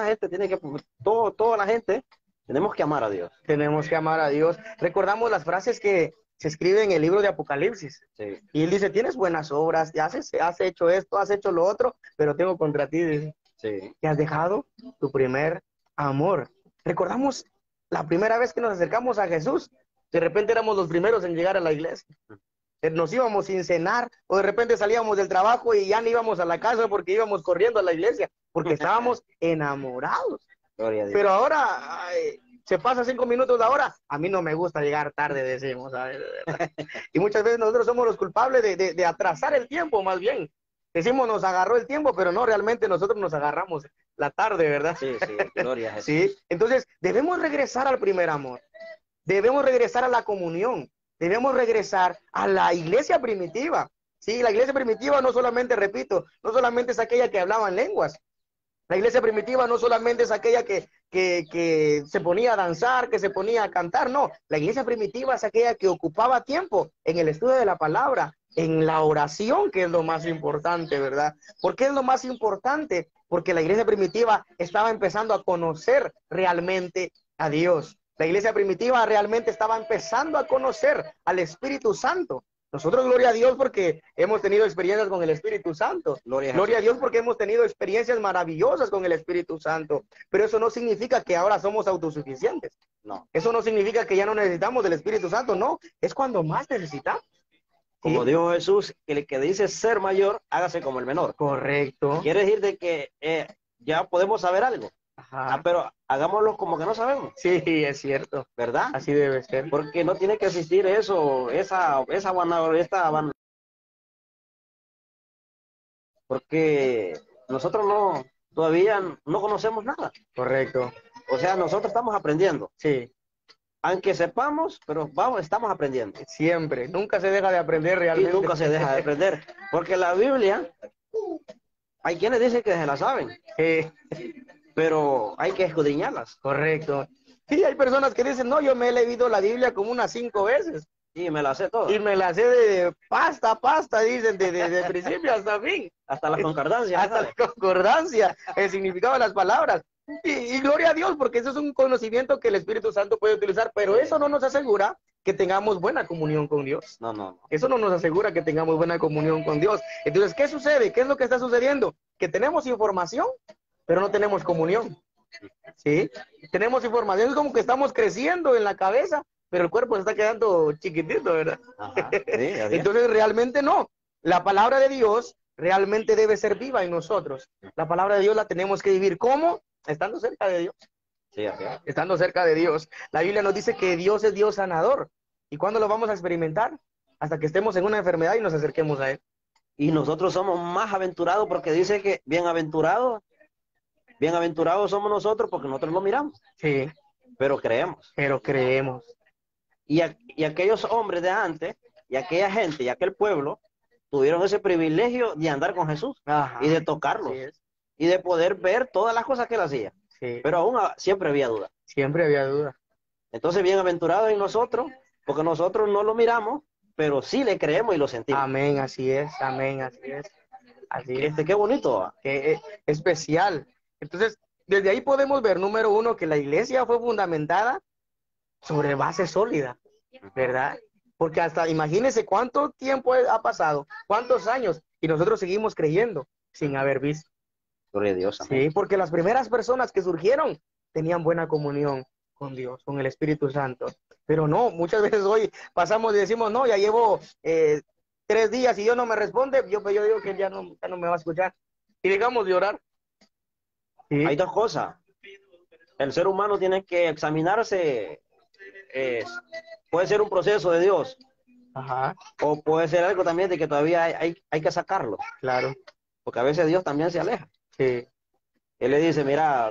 la gente tenemos que amar a Dios. Tenemos que amar a Dios. Recordamos las frases que se escriben en el libro de Apocalipsis. Sí. Y él dice, tienes buenas obras, has hecho esto, has hecho lo otro, pero tengo contra ti, dice, Sí. que has dejado tu primer amor. Recordamos la primera vez que nos acercamos a Jesús. De repente éramos los primeros en llegar a la iglesia. Nos íbamos sin cenar, o de repente salíamos del trabajo y ya no íbamos a la casa porque íbamos corriendo a la iglesia, porque estábamos enamorados. Gloria a Dios. Pero ahora se pasa 5 minutos la hora, a mí no me gusta llegar tarde, decimos, ¿sabes? Y muchas veces nosotros somos los culpables de atrasar el tiempo, más bien. Decimos, nos agarró el tiempo, pero no, realmente nosotros nos agarramos la tarde, ¿verdad? Sí, sí, gloria a Jesús. Sí, entonces debemos regresar al primer amor, debemos regresar a la comunión, debemos regresar a la iglesia primitiva. Sí, la iglesia primitiva no solamente, repito, no solamente es aquella que hablaba en lenguas. La iglesia primitiva no solamente es aquella que se ponía a danzar, que se ponía a cantar, no. La iglesia primitiva es aquella que ocupaba tiempo en el estudio de la palabra, en la oración, que es lo más importante, ¿verdad? ¿Por qué es lo más importante? Porque la iglesia primitiva estaba empezando a conocer realmente a Dios. La iglesia primitiva realmente estaba empezando a conocer al Espíritu Santo. Nosotros, gloria a Dios, porque hemos tenido experiencias con el Espíritu Santo. Gloria a Dios, porque hemos tenido experiencias maravillosas con el Espíritu Santo. Pero eso no significa que ahora somos autosuficientes. No. Eso no significa que ya no necesitamos del Espíritu Santo. No, es cuando más necesitamos. Como ¿Sí? dijo Jesús, el que dice ser mayor, hágase como el menor. Correcto. Quiere decir de que ya podemos saber algo. Ajá. Pero hagámoslo como que no sabemos. Sí, es cierto. ¿Verdad? Así debe ser. Porque no tiene que existir eso, porque nosotros todavía no conocemos nada. Correcto. O sea, nosotros estamos aprendiendo. Sí. Aunque sepamos, pero estamos aprendiendo. Siempre. Nunca se deja de aprender Y realmente. nunca se deja de aprender. Porque la Biblia, hay quienes dicen que se la saben, pero hay que escudriñarlas. Correcto. Sí, hay personas que dicen, no, yo me he leído la Biblia como unas 5 veces. Y me la sé todo. Y me la sé de pasta a pasta, dicen, de principio hasta fin. Hasta la concordancia. Hasta la concordancia, el significado de las palabras. Y gloria a Dios, porque eso es un conocimiento que el Espíritu Santo puede utilizar, pero eso no nos asegura que tengamos buena comunión con Dios. No. Eso no nos asegura que tengamos buena comunión con Dios. Entonces, ¿qué sucede? ¿Qué es lo que está sucediendo? Que tenemos información, pero no tenemos comunión. ¿Sí? Tenemos información, es como que estamos creciendo en la cabeza, pero el cuerpo se está quedando chiquitito, ¿verdad? Ajá, sí, Entonces, realmente no. La palabra de Dios realmente debe ser viva en nosotros. La palabra de Dios la tenemos que vivir. ¿Cómo? Estando cerca de Dios. Sí, así es. Estando cerca de Dios. La Biblia nos dice que Dios es Dios sanador. ¿Y cuándo lo vamos a experimentar? Hasta que estemos en una enfermedad y nos acerquemos a Él. Y nosotros somos más aventurados porque dice que bienaventurados somos nosotros porque nosotros lo miramos. Sí. Pero creemos. Pero creemos. Y aquellos hombres de antes, y aquella gente, y aquel pueblo, tuvieron ese privilegio de andar con Jesús. Ajá. Y de tocarlos. Y de poder ver todas las cosas que él hacía. Sí. Pero aún siempre había duda. Siempre había duda. Entonces, bienaventurados en nosotros, porque nosotros no lo miramos, pero sí le creemos y lo sentimos. Amén, así es, amén, así es. Así es. Qué bonito. Qué especial. Entonces, desde ahí podemos ver, número uno, que la iglesia fue fundamentada sobre base sólida, ¿verdad? Porque hasta, imagínense cuánto tiempo ha pasado, cuántos años, y nosotros seguimos creyendo sin haber visto. Gloria a Dios. Amén. Sí, porque las primeras personas que surgieron tenían buena comunión con Dios, con el Espíritu Santo. Pero no, muchas veces hoy pasamos y decimos, no, ya llevo 3 días y Dios no me responde, yo digo que ya no me va a escuchar. Y dejamos de orar. ¿Sí? Hay dos cosas. El ser humano tiene que examinarse. Puede ser un proceso de Dios. Ajá. O puede ser algo también de que todavía hay que sacarlo. Claro. Porque a veces Dios también se aleja. Sí. Él le dice, mira,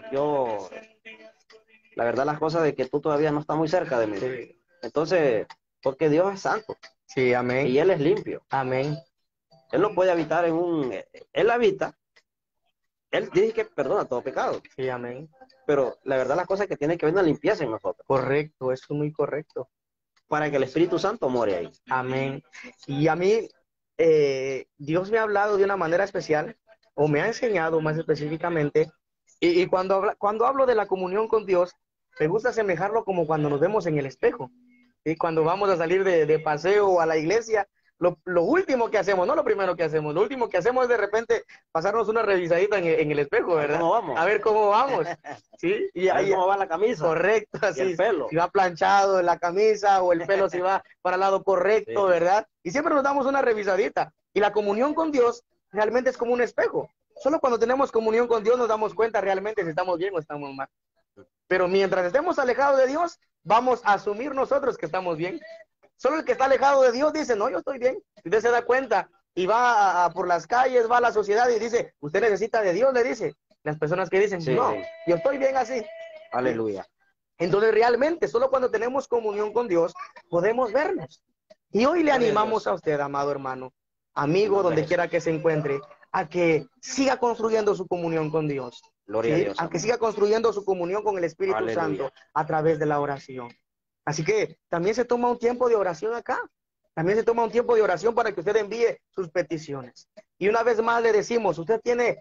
la verdad las cosas de que tú todavía no estás muy cerca de mí. Sí. Entonces, porque Dios es santo. Sí, amén. Y Él es limpio. Amén. Él no puede habitar Él habita. Él dice que perdona todo pecado. Sí, amén. Pero la verdad las cosas es que tiene que haber una limpieza en nosotros. Correcto, eso es muy correcto. Para que el Espíritu Santo more ahí. Amén. Y a mí, Dios me ha hablado de una manera especial, o me ha enseñado más específicamente, y cuando hablo de la comunión con Dios, me gusta asemejarlo como cuando nos vemos en el espejo. Y cuando vamos a salir de paseo a la iglesia, lo último que hacemos, no lo primero que hacemos, lo último que hacemos es de repente pasarnos una revisadita en el espejo, ¿verdad? ¿Cómo vamos? A ver cómo vamos. ¿Sí? Y A ver cómo va la camisa. Correcto, así. Y el pelo. Si va planchado en la camisa o el pelo si va para el lado correcto, Sí. ¿verdad? Y siempre nos damos una revisadita. Y la comunión con Dios realmente es como un espejo. Solo cuando tenemos comunión con Dios nos damos cuenta realmente si estamos bien o estamos mal. Pero mientras estemos alejados de Dios, vamos a asumir nosotros que estamos bien. Solo el que está alejado de Dios dice, no, yo estoy bien. Si usted se da cuenta y va por las calles, va a la sociedad y dice, usted necesita de Dios, le dice. Las personas que dicen, Sí, no, sí. yo estoy bien así. Aleluya. Entonces realmente, solo cuando tenemos comunión con Dios, podemos vernos. Y hoy le Gloria a animamos Dios. a usted, amado hermano, amigo, Amén. donde quiera que se encuentre, a que siga construyendo su comunión con Dios. Gloria a ¿sí? Dios. A que Amén. siga construyendo su comunión con el Espíritu Aleluya. Santo a través de la oración. Así que también se toma un tiempo de oración acá. También se toma un tiempo de oración para que usted envíe sus peticiones. Y una vez más le decimos, usted tiene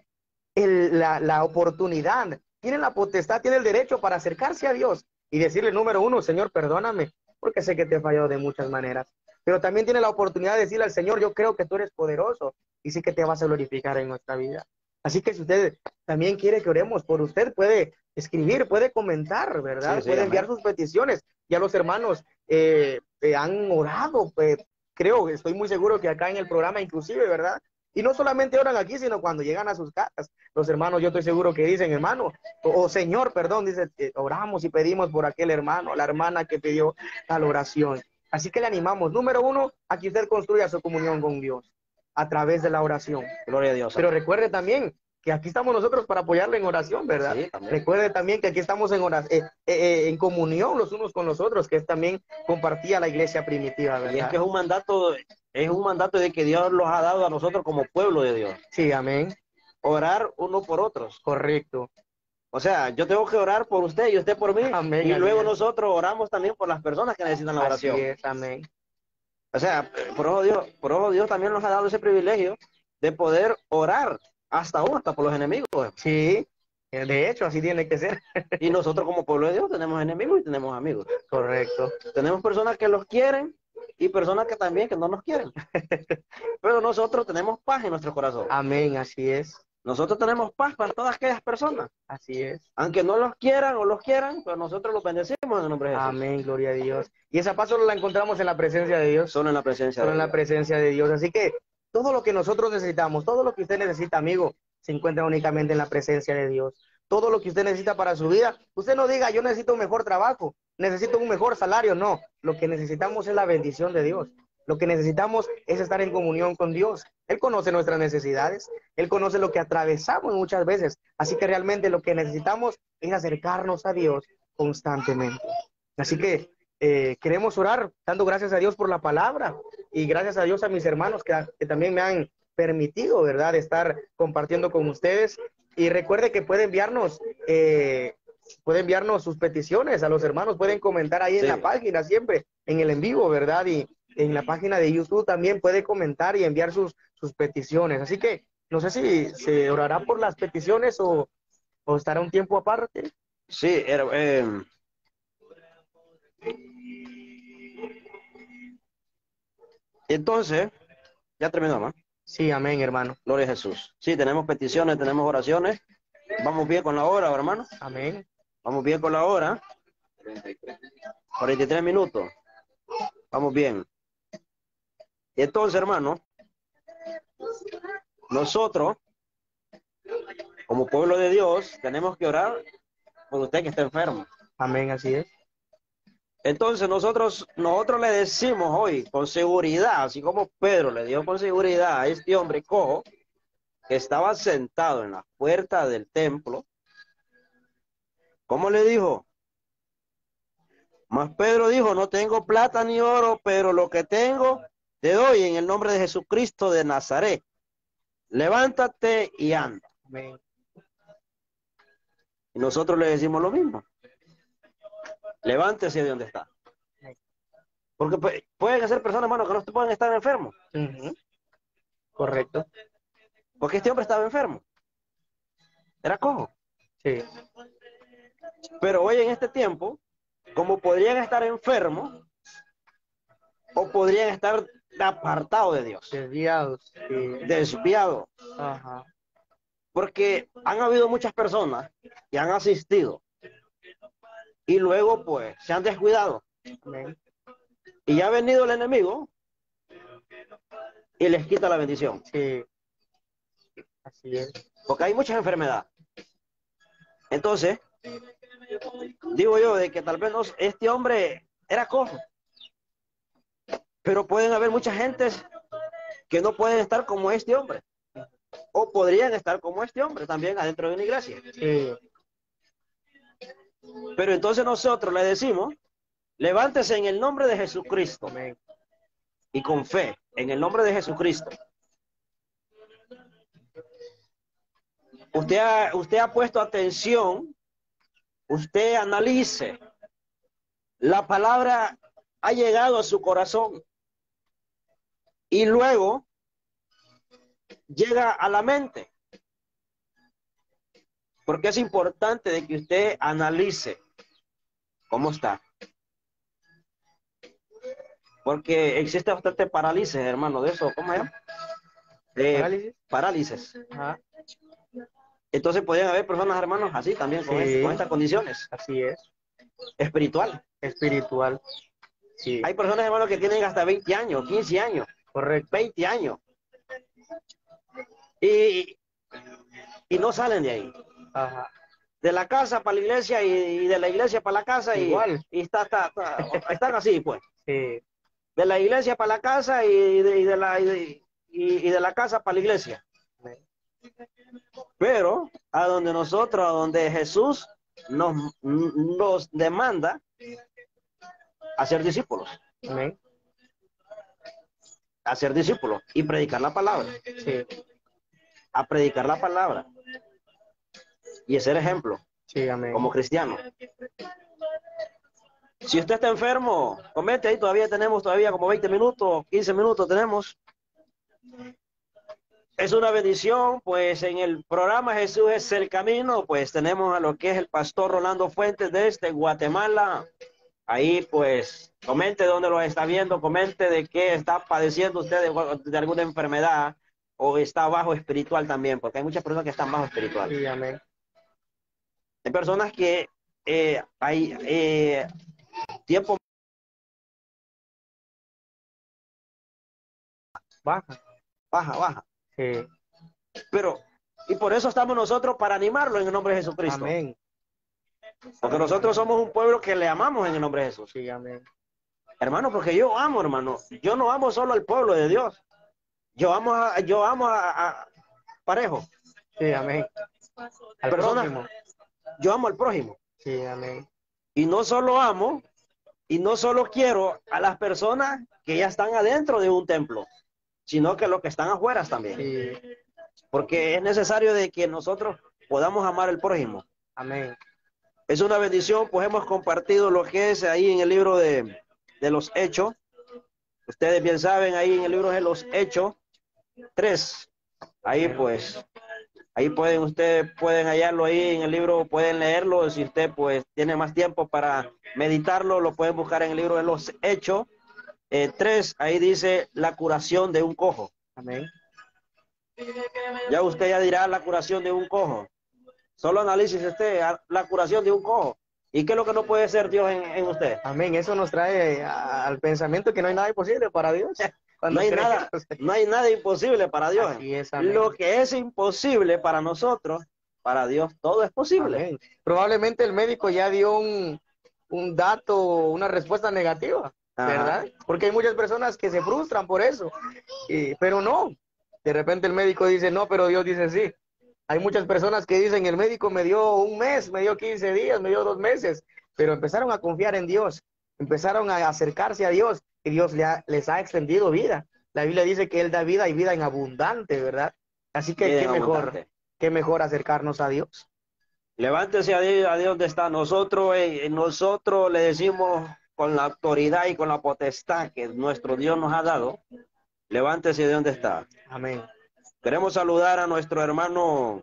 la oportunidad, tiene la potestad, tiene el derecho para acercarse a Dios y decirle, número uno, Señor, perdóname, porque sé que te he fallado de muchas maneras. Pero también tiene la oportunidad de decirle al Señor, yo creo que tú eres poderoso y sé que te vas a glorificar en nuestra vida. Así que si usted también quiere que oremos por usted, puede escribir, puede comentar, ¿verdad? Sí, sí, puede enviar amén. sus peticiones. Ya los hermanos han orado, creo, estoy muy seguro que acá en el programa inclusive, ¿verdad? Y no solamente oran aquí, sino cuando llegan a sus casas. Los hermanos, yo estoy seguro que dicen, hermano, o Señor, perdón, dice, oramos y pedimos por aquel hermano, la hermana que pidió tal oración. Así que le animamos, número uno, a que usted construya su comunión con Dios a través de la oración. Gloria a Dios. Pero Amén. recuerde también que aquí estamos nosotros para apoyarle en oración, ¿verdad? Sí, también. Recuerde también que aquí estamos en comunión los unos con los otros, que es también compartía la iglesia primitiva, ¿verdad? Y es que es un mandato de que Dios los ha dado a nosotros como pueblo de Dios. Sí, amén. Orar uno por otros. Correcto. O sea, yo tengo que orar por usted y usted por mí. Amén, Y luego amén. nosotros oramos también por las personas que necesitan la Así oración. es, amén. O sea, por eso Dios también nos ha dado ese privilegio de poder orar hasta por los enemigos. Sí, de hecho, así tiene que ser. Y nosotros como pueblo de Dios tenemos enemigos y tenemos amigos. Correcto. Tenemos personas que los quieren y personas que también que no nos quieren. Pero nosotros tenemos paz en nuestro corazón. Amén, así es. Nosotros tenemos paz para todas aquellas personas. Así es. Aunque no los quieran o los quieran, pero nosotros los bendecimos en el nombre de Jesús. Amén, gloria a Dios. Y esa paz solo la encontramos en la presencia de Dios. Solo en la presencia Solo de en la Dios. presencia de Dios. Así que todo lo que nosotros necesitamos, todo lo que usted necesita, amigo, se encuentra únicamente en la presencia de Dios. Todo lo que usted necesita para su vida, usted no diga, yo necesito un mejor trabajo, necesito un mejor salario. No, lo que necesitamos es la bendición de Dios. Lo que necesitamos es estar en comunión con Dios. Él conoce nuestras necesidades, Él conoce lo que atravesamos muchas veces. Así que realmente lo que necesitamos es acercarnos a Dios constantemente. Así que queremos orar dando gracias a Dios por la palabra y gracias a Dios a mis hermanos que también me han permitido, ¿verdad?, estar compartiendo con ustedes. Y recuerde que puede enviarnos sus peticiones a los hermanos, pueden comentar ahí en la página siempre, en el en vivo, ¿verdad? Y en la página de YouTube también puede comentar y enviar sus peticiones. Así que no sé si se orará por las peticiones o estará un tiempo aparte. Sí, entonces, ya terminamos. Sí, amén, hermano. Gloria a Jesús. Sí, tenemos peticiones, tenemos oraciones. Vamos bien con la hora, hermano. Amén. Vamos bien con la hora. 43 minutos. Vamos bien. Y entonces, hermano, nosotros, como pueblo de Dios, tenemos que orar por usted que está enfermo. Amén, así es. Entonces nosotros le decimos hoy con seguridad, así como Pedro le dio con seguridad a este hombre cojo que estaba sentado en la puerta del templo. ¿Cómo le dijo? Mas Pedro dijo, no tengo plata ni oro, pero lo que tengo te doy en el nombre de Jesucristo de Nazaret. Levántate y anda. Amén. Y nosotros le decimos lo mismo. Levántese de donde está. Porque pueden ser personas, hermano, que no pueden estar enfermos. Correcto. Porque este hombre estaba enfermo. Era cojo. Sí. Pero hoy en este tiempo, como podrían estar enfermos, o podrían estar apartados de Dios. Desviados. Sí. Desviados. Ajá. Porque han habido muchas personas que han asistido. Y luego, pues, se han descuidado. Amén. Y ya ha venido el enemigo y les quita la bendición. Sí. Así es. Porque hay muchas enfermedades. Entonces, digo yo, de que tal vez este hombre era cojo, pero pueden haber muchas gentes que no pueden estar como este hombre, o podrían estar como este hombre también adentro de una iglesia. Sí. Pero entonces nosotros le decimos, levántese en el nombre de Jesucristo. Amén. Y con fe, en el nombre de Jesucristo. Usted ha puesto atención, usted analice. La palabra ha llegado a su corazón y luego llega a la mente. Porque es importante de que usted analice cómo está. Porque existe bastante parálisis, hermano, de eso. ¿Cómo se llama? ¿Parálisis? Parálisis. Ajá. Entonces podrían haber personas, hermanos, así también, con, Sí. con estas condiciones. Así es. Espiritual. Espiritual. Sí. Hay personas, hermanos, que tienen hasta 20 años, 15 años, Correcto. 20 años. Y no salen de ahí. Ajá. De la casa para la iglesia y de la iglesia para la casa. Igual. Y están así, pues. Sí. De la iglesia para la casa y de la casa para la iglesia. Pero a donde Jesús nos demanda a ser discípulos. Amén. A ser discípulos y predicar la palabra. Sí. A predicar la palabra. Y ser ejemplo. Sí, amén. Como cristiano. Si usted está enfermo, comente ahí, tenemos como 20 minutos, 15 minutos tenemos. Es una bendición, pues en el programa Jesús es el camino, pues tenemos a lo que es el pastor Rolando Fuentes desde Guatemala. Ahí pues comente dónde lo está viendo, comente de qué está padeciendo usted de alguna enfermedad o está bajo espiritual también, porque hay muchas personas que están bajo espiritual. Sí, amén. Hay personas que hay tiempo baja. Sí. Pero, y por eso estamos nosotros para animarlo en el nombre de Jesucristo. Amén. Porque nosotros somos un pueblo que le amamos en el nombre de Jesús. Sí, amén. Hermano, porque yo amo, hermano. Yo no amo solo al pueblo de Dios. Yo amo a Parejo. Sí, amén. Al prójimo. Yo amo al prójimo. Sí, amén. Y no solo amo, y no solo quiero a las personas que ya están adentro de un templo, sino que los que están afuera también. Sí. Porque es necesario de que nosotros podamos amar al prójimo. Amén. Es una bendición, pues hemos compartido lo que es ahí en el libro de los Hechos. Ustedes bien saben, ahí en el libro de los Hechos 3. Ahí pues, ahí ustedes pueden hallarlo ahí en el libro, pueden leerlo. Si usted pues tiene más tiempo para meditarlo, lo pueden buscar en el libro de los Hechos 3. Ahí dice la curación de un cojo. Amén. Ya usted ya dirá la curación de un cojo. Solo analice usted la curación de un cojo. ¿Y qué es lo que no puede hacer Dios en usted? Amén. Eso nos trae al pensamiento que no hay nada imposible para Dios. No hay nada imposible para Dios. Así es, amén. Lo que es imposible para nosotros, para Dios todo es posible. Amén. Probablemente el médico ya dio un dato, una respuesta negativa, ¿verdad? Ajá. Porque hay muchas personas que se frustran por eso, pero no. De repente el médico dice no, pero Dios dice sí. Hay muchas personas que dicen el médico me dio un mes, me dio 15 días, me dio 2 meses, pero empezaron a confiar en Dios, empezaron a acercarse a Dios y Dios les ha extendido vida. La Biblia dice que Él da vida y vida en abundante, ¿verdad? Así que qué mejor acercarnos a Dios. Levántese a Dios donde está. Nosotros le decimos con la autoridad y con la potestad que nuestro Dios nos ha dado, levántese de donde está. Amén. Queremos saludar a nuestro hermano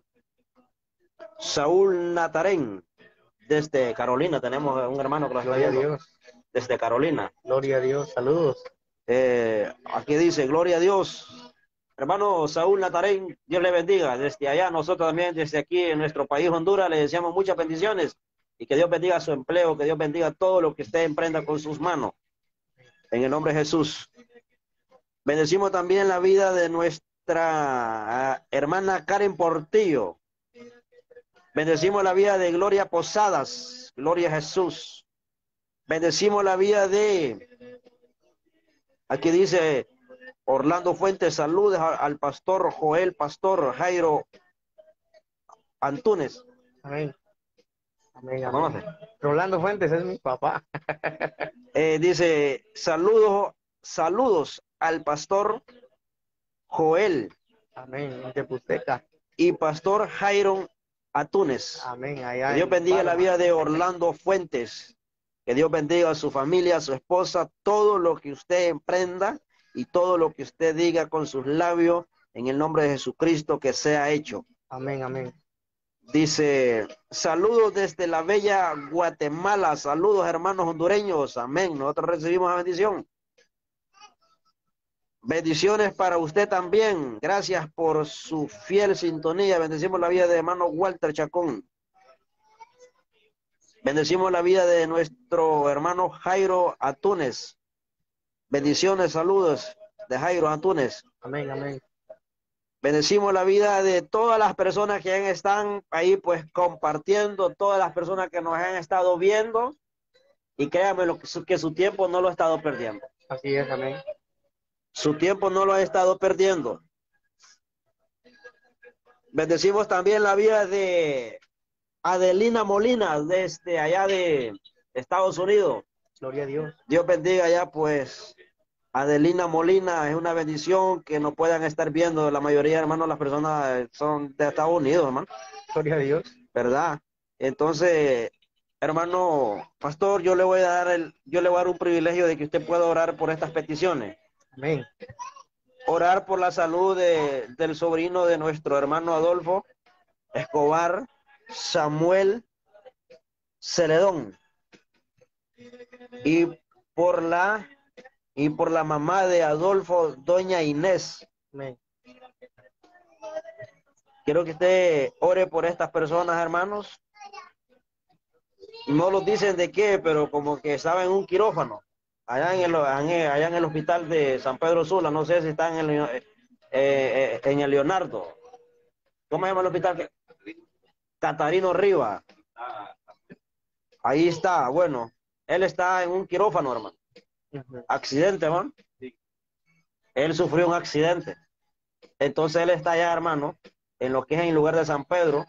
Saúl Natarén desde Carolina. Tenemos un hermano que lo está Gloria a viendo Dios. desde Carolina. Gloria a Dios. Saludos. Aquí dice, gloria a Dios. Hermano Saúl Natarén, Dios le bendiga. Desde allá, nosotros también, desde aquí en nuestro país, Honduras, le deseamos muchas bendiciones y que Dios bendiga su empleo, que Dios bendiga todo lo que usted emprenda con sus manos. En el nombre de Jesús. Bendecimos también la vida de nuestra hermana Karen Portillo. Bendecimos la vida de Gloria Posadas. Gloria a Jesús. Bendecimos la vida de, aquí dice Orlando Fuentes, saludos al pastor Joel, pastor Jairo Antunes. Amén. Amén, ¿Lo amén. conoce? Rolando Fuentes es mi papá. Dice, saludos al pastor Joel Amén. De Pusteca. y pastor Jairo Antunes. Amén. Que Dios bendiga la vida de Orlando Fuentes. Que Dios bendiga a su familia, a su esposa, todo lo que usted emprenda y todo lo que usted diga con sus labios, en el nombre de Jesucristo, que sea hecho. Amén, amén. Dice, saludos desde la bella Guatemala, saludos hermanos hondureños, amén. Nosotros recibimos la bendición. Bendiciones para usted también, gracias por su fiel sintonía. Bendecimos la vida de hermano Walter Chacón. Bendecimos la vida de nuestro hermano Jairo Antunes. Bendiciones, saludos de Jairo Antunes. Amén, amén. Bendecimos la vida de todas las personas que están ahí pues compartiendo, todas las personas que nos han estado viendo, y créanme que su tiempo no lo ha estado perdiendo. Así es, amén. Su tiempo no lo ha estado perdiendo. Bendecimos también la vida de Adelina Molina desde allá de Estados Unidos. Gloria a Dios. Dios bendiga allá pues Adelina Molina. Es una bendición que nos puedan estar viendo. La mayoría, hermanos, las personas son de Estados Unidos, hermano. Gloria a Dios. ¿Verdad? Entonces, hermano pastor, yo le voy a dar un privilegio de que usted pueda orar por estas peticiones. Amén. Orar por la salud del sobrino de nuestro hermano Adolfo Escobar, Samuel Celedón, y por la mamá de Adolfo, doña Inés. Amén. Quiero que usted ore por estas personas, hermanos. No los dicen de qué, pero como que estaba en un quirófano allá en el hospital de San Pedro Sula. No sé si están en el Leonardo. ¿Cómo se llama el hospital? Catarino Riva. Ahí está. Bueno, él está en un quirófano, hermano. Accidente, hermano. Él sufrió un accidente. Entonces él está allá, hermano, en lo que es en el lugar de San Pedro,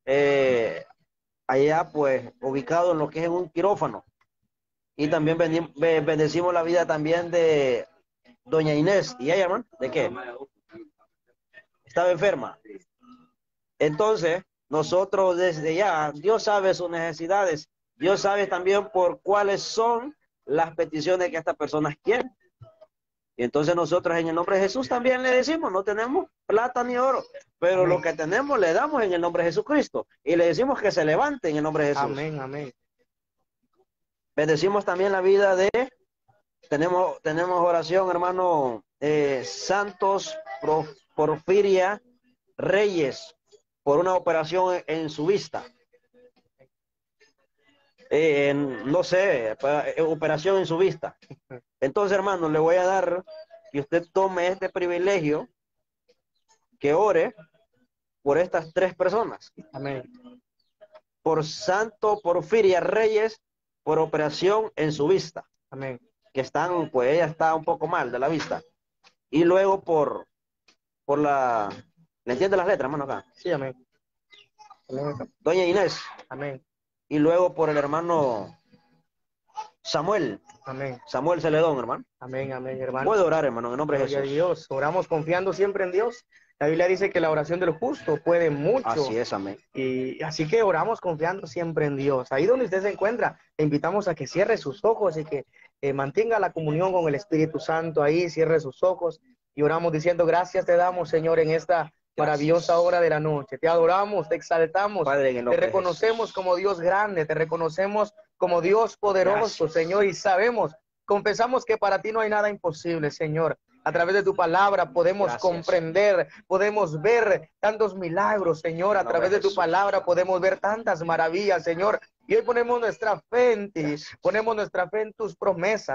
allá pues ubicado en lo que es en un quirófano. Y también bendecimos la vida también de doña Inés. ¿Y ella, hermano? ¿De qué? Estaba enferma. Entonces, nosotros desde ya, Dios sabe sus necesidades. Dios sabe también por cuáles son las peticiones que estas personas quieren. Y entonces nosotros en el nombre de Jesús también le decimos, no tenemos plata ni oro, pero amén, lo que tenemos le damos en el nombre de Jesucristo. Y le decimos que se levante en el nombre de Jesús. amén, amén. Bendecimos también la vida de, tenemos oración, hermano Santos Porfiria Reyes, por una operación en su vista. No sé, operación en su vista. Entonces, hermano, le voy a dar que usted tome este privilegio, que ore por estas tres personas. Amén. Por Santo Porfiria Reyes, por operación en su vista. Amén. Que están, pues ella está un poco mal de la vista. Y luego por la, ¿le entiende las letras, hermano, acá? Sí, amén. Amén. Doña Inés. Amén. Y luego por el hermano Samuel. Amén. Samuel Celedón, hermano. Amén, amén, hermano. Puede orar, hermano, en el nombre de Gloria a Jesús. Dios. Oramos confiando siempre en Dios. La Biblia dice que la oración del justo puede mucho. Así es, amén. Y así que oramos confiando siempre en Dios. Ahí donde usted se encuentra, le invitamos a que cierre sus ojos y que mantenga la comunión con el Espíritu Santo. Ahí cierre sus ojos y oramos diciendo: gracias te damos, Señor, en esta maravillosa hora de la noche. Te adoramos, te exaltamos, Padre, en el te nombre de reconocemos Jesús como Dios grande, te reconocemos como Dios poderoso, Gracias. Señor, y sabemos, confesamos que para ti no hay nada imposible, Señor. A través de tu palabra podemos Gracias. comprender, podemos ver tantos milagros, Señor. A No, través de tu Jesús. palabra podemos ver tantas maravillas, Señor. Y hoy ponemos nuestra fe en ti, Gracias. ponemos nuestra fe en tus promesas,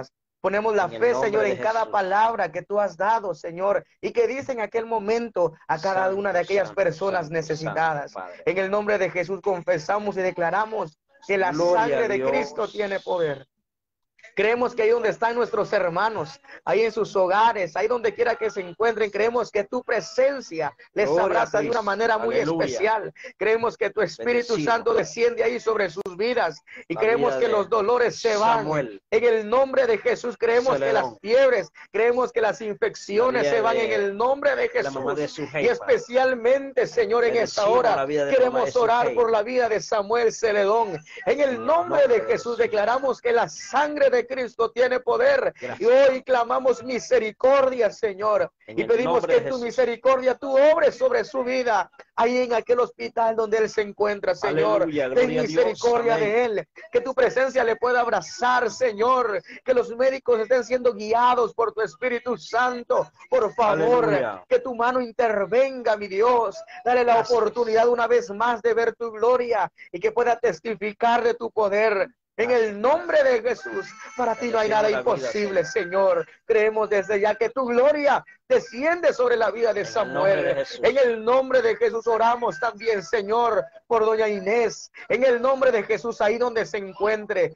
Ponemos la En el fe, nombre Señor, de en cada Jesús. palabra que tú has dado, Señor, y que dice en aquel momento a cada Santo, una de aquellas santo, personas santo, necesitadas. santo, Padre. En el nombre de Jesús confesamos y declaramos que la Gloria a sangre de Dios. Cristo tiene poder. Creemos que ahí donde están nuestros hermanos, ahí en sus hogares, ahí donde quiera que se encuentren, creemos que tu presencia les Gloria a abraza de una Cristo. manera muy Aleluya. especial. Creemos que tu Espíritu Bendecido. Santo desciende ahí sobre sus vidas y La creemos vida que de los dolores se van. Samuel. En el nombre de Jesús creemos que las Celedón. fiebres, creemos que las infecciones La vida se van de en el nombre de la mamá de Jesús. Sujeifa. Y especialmente, Señor, en esta Bendecimos hora la vida de la mamá queremos de orar Sujeifa. por la vida de Samuel Celedón. En el nombre de Jesús declaramos que la sangre de Cristo tiene poder. Gracias. Y hoy clamamos misericordia, Señor. En Y el pedimos nombre que de tu Jesús. misericordia tú obres sobre su vida. Ahí en aquel hospital donde él se encuentra, Señor. Aleluya, Ten gloria a Dios. misericordia Amén. de él. Que tu presencia le pueda abrazar, Señor. Que los médicos estén siendo guiados por tu Espíritu Santo. Por favor, Aleluya. que tu mano intervenga, mi Dios. Dale la Gracias. oportunidad una vez más de ver tu gloria y que pueda testificar de tu poder. En el nombre de Jesús, para ti no hay nada imposible, Señor. Creemos desde ya que tu gloria desciende sobre la vida de Samuel. En el nombre de Jesús oramos también, Señor, por doña Inés. En el nombre de Jesús, ahí donde se encuentre,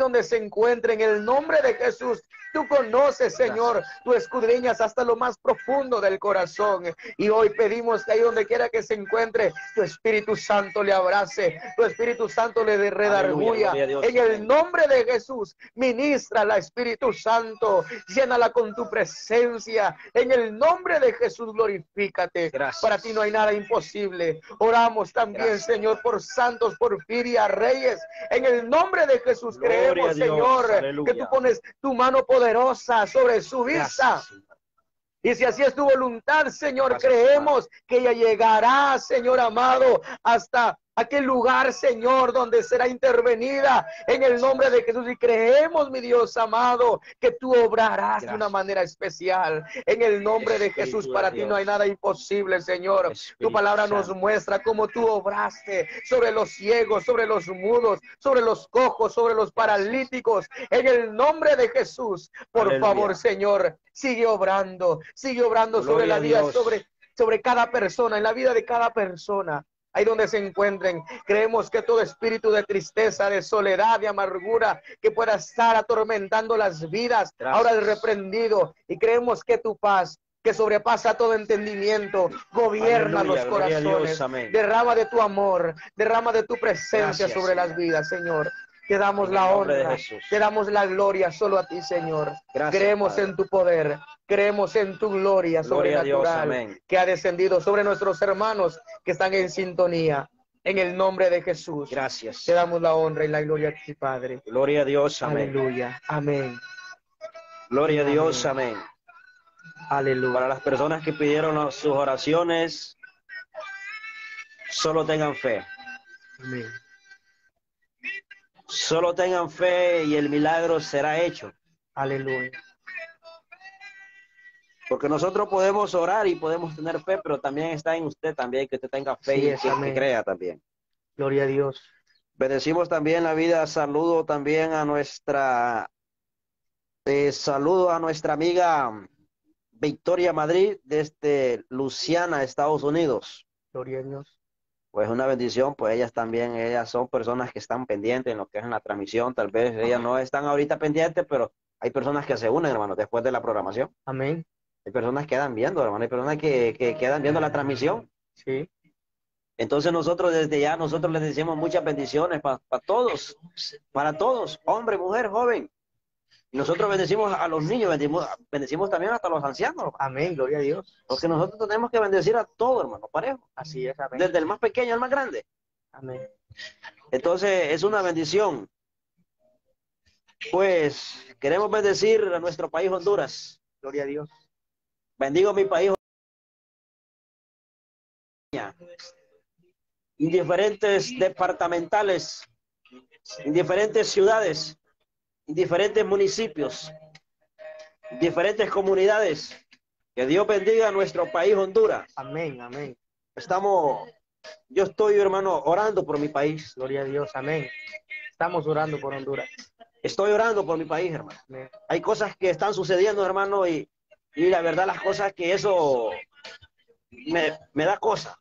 en el nombre de Jesús. Tú conoces, Señor, tú escudriñas hasta lo más profundo del corazón. Y hoy pedimos que ahí donde quiera que se encuentre, tu Espíritu Santo le abrace, tu Espíritu Santo le dé redarguya. En el nombre de Jesús, ministrala, Espíritu Santo, llénala con tu presencia. En el nombre de Jesús, glorifícate. Gracias. Para ti no hay nada imposible. Oramos también, Gracias. Señor, por Santos Porfiria Reyes. En el nombre de Jesús, Gloria creemos, a Dios. Señor, Aleluya. que tú pones tu mano poderosa sobre su vista. Gracias. Y si así es tu voluntad, Señor, Gracias, creemos que ella llegará, Señor amado, hasta aquel lugar, Señor, donde será intervenida en el nombre de Jesús. Y creemos, mi Dios amado, que tú obrarás de una manera especial. En el nombre de Jesús, para ti no hay nada imposible, Señor. Tu palabra nos muestra cómo tú obraste sobre los ciegos, sobre los mudos, sobre los cojos, sobre los paralíticos. En el nombre de Jesús, por favor, Señor, sigue obrando sobre la vida, sobre cada persona, en la vida de cada persona. Ahí donde se encuentren, creemos que todo espíritu de tristeza, de soledad, de amargura, que pueda estar atormentando las vidas, ahora es reprendido. Y creemos que tu paz, que sobrepasa todo entendimiento, gobierna los corazones. Derrama de tu amor, derrama de tu presencia sobre las vidas, Señor. Te damos la honra, te damos la gloria solo a ti, Señor. Creemos en tu poder, creemos en tu gloria sobrenatural que ha descendido sobre nuestros hermanos que están en sintonía. En el nombre de Jesús. Gracias. Te damos la honra y la gloria a ti, Padre. Gloria a Dios. Amén. Aleluya. Amén. Gloria a Dios. Amén. Aleluya. Para las personas que pidieron sus oraciones, solo tengan fe. Amén. Solo tengan fe y el milagro será hecho. Aleluya. Porque nosotros podemos orar y podemos tener fe, pero también está en usted también, que usted tenga fe y que crea también. Gloria a Dios. Bendecimos también la vida. Saludo también a nuestra amiga Victoria Madrid desde Luciana, Estados Unidos. Gloria a Dios. Pues una bendición, pues ellas son personas que están pendientes en lo que es en la transmisión. Tal vez ellas no están ahorita pendientes, pero hay personas que se unen, hermano, después de la programación. Amén. Hay personas que quedan viendo, hermano, hay personas que quedan viendo la transmisión. Sí. Entonces nosotros desde ya, nosotros les decimos muchas bendiciones para todos, hombre, mujer, joven. Y nosotros bendecimos a los niños, bendecimos también hasta a los ancianos. Amén, gloria a Dios. Porque nosotros tenemos que bendecir a todo, hermano, parejo. Así es, amén. Desde el más pequeño al más grande. Amén. Entonces es una bendición. Pues queremos bendecir a nuestro país Honduras. Gloria a Dios. Bendigo mi país. En diferentes departamentales, en diferentes ciudades, en diferentes municipios, en diferentes comunidades. Que Dios bendiga a nuestro país Honduras. Amén, amén. Yo estoy, hermano, orando por mi país. Gloria a Dios, amén. Estamos orando por Honduras. Estoy orando por mi país, hermano. Amén. Hay cosas que están sucediendo, hermano, y la verdad las cosas que eso me da cosa.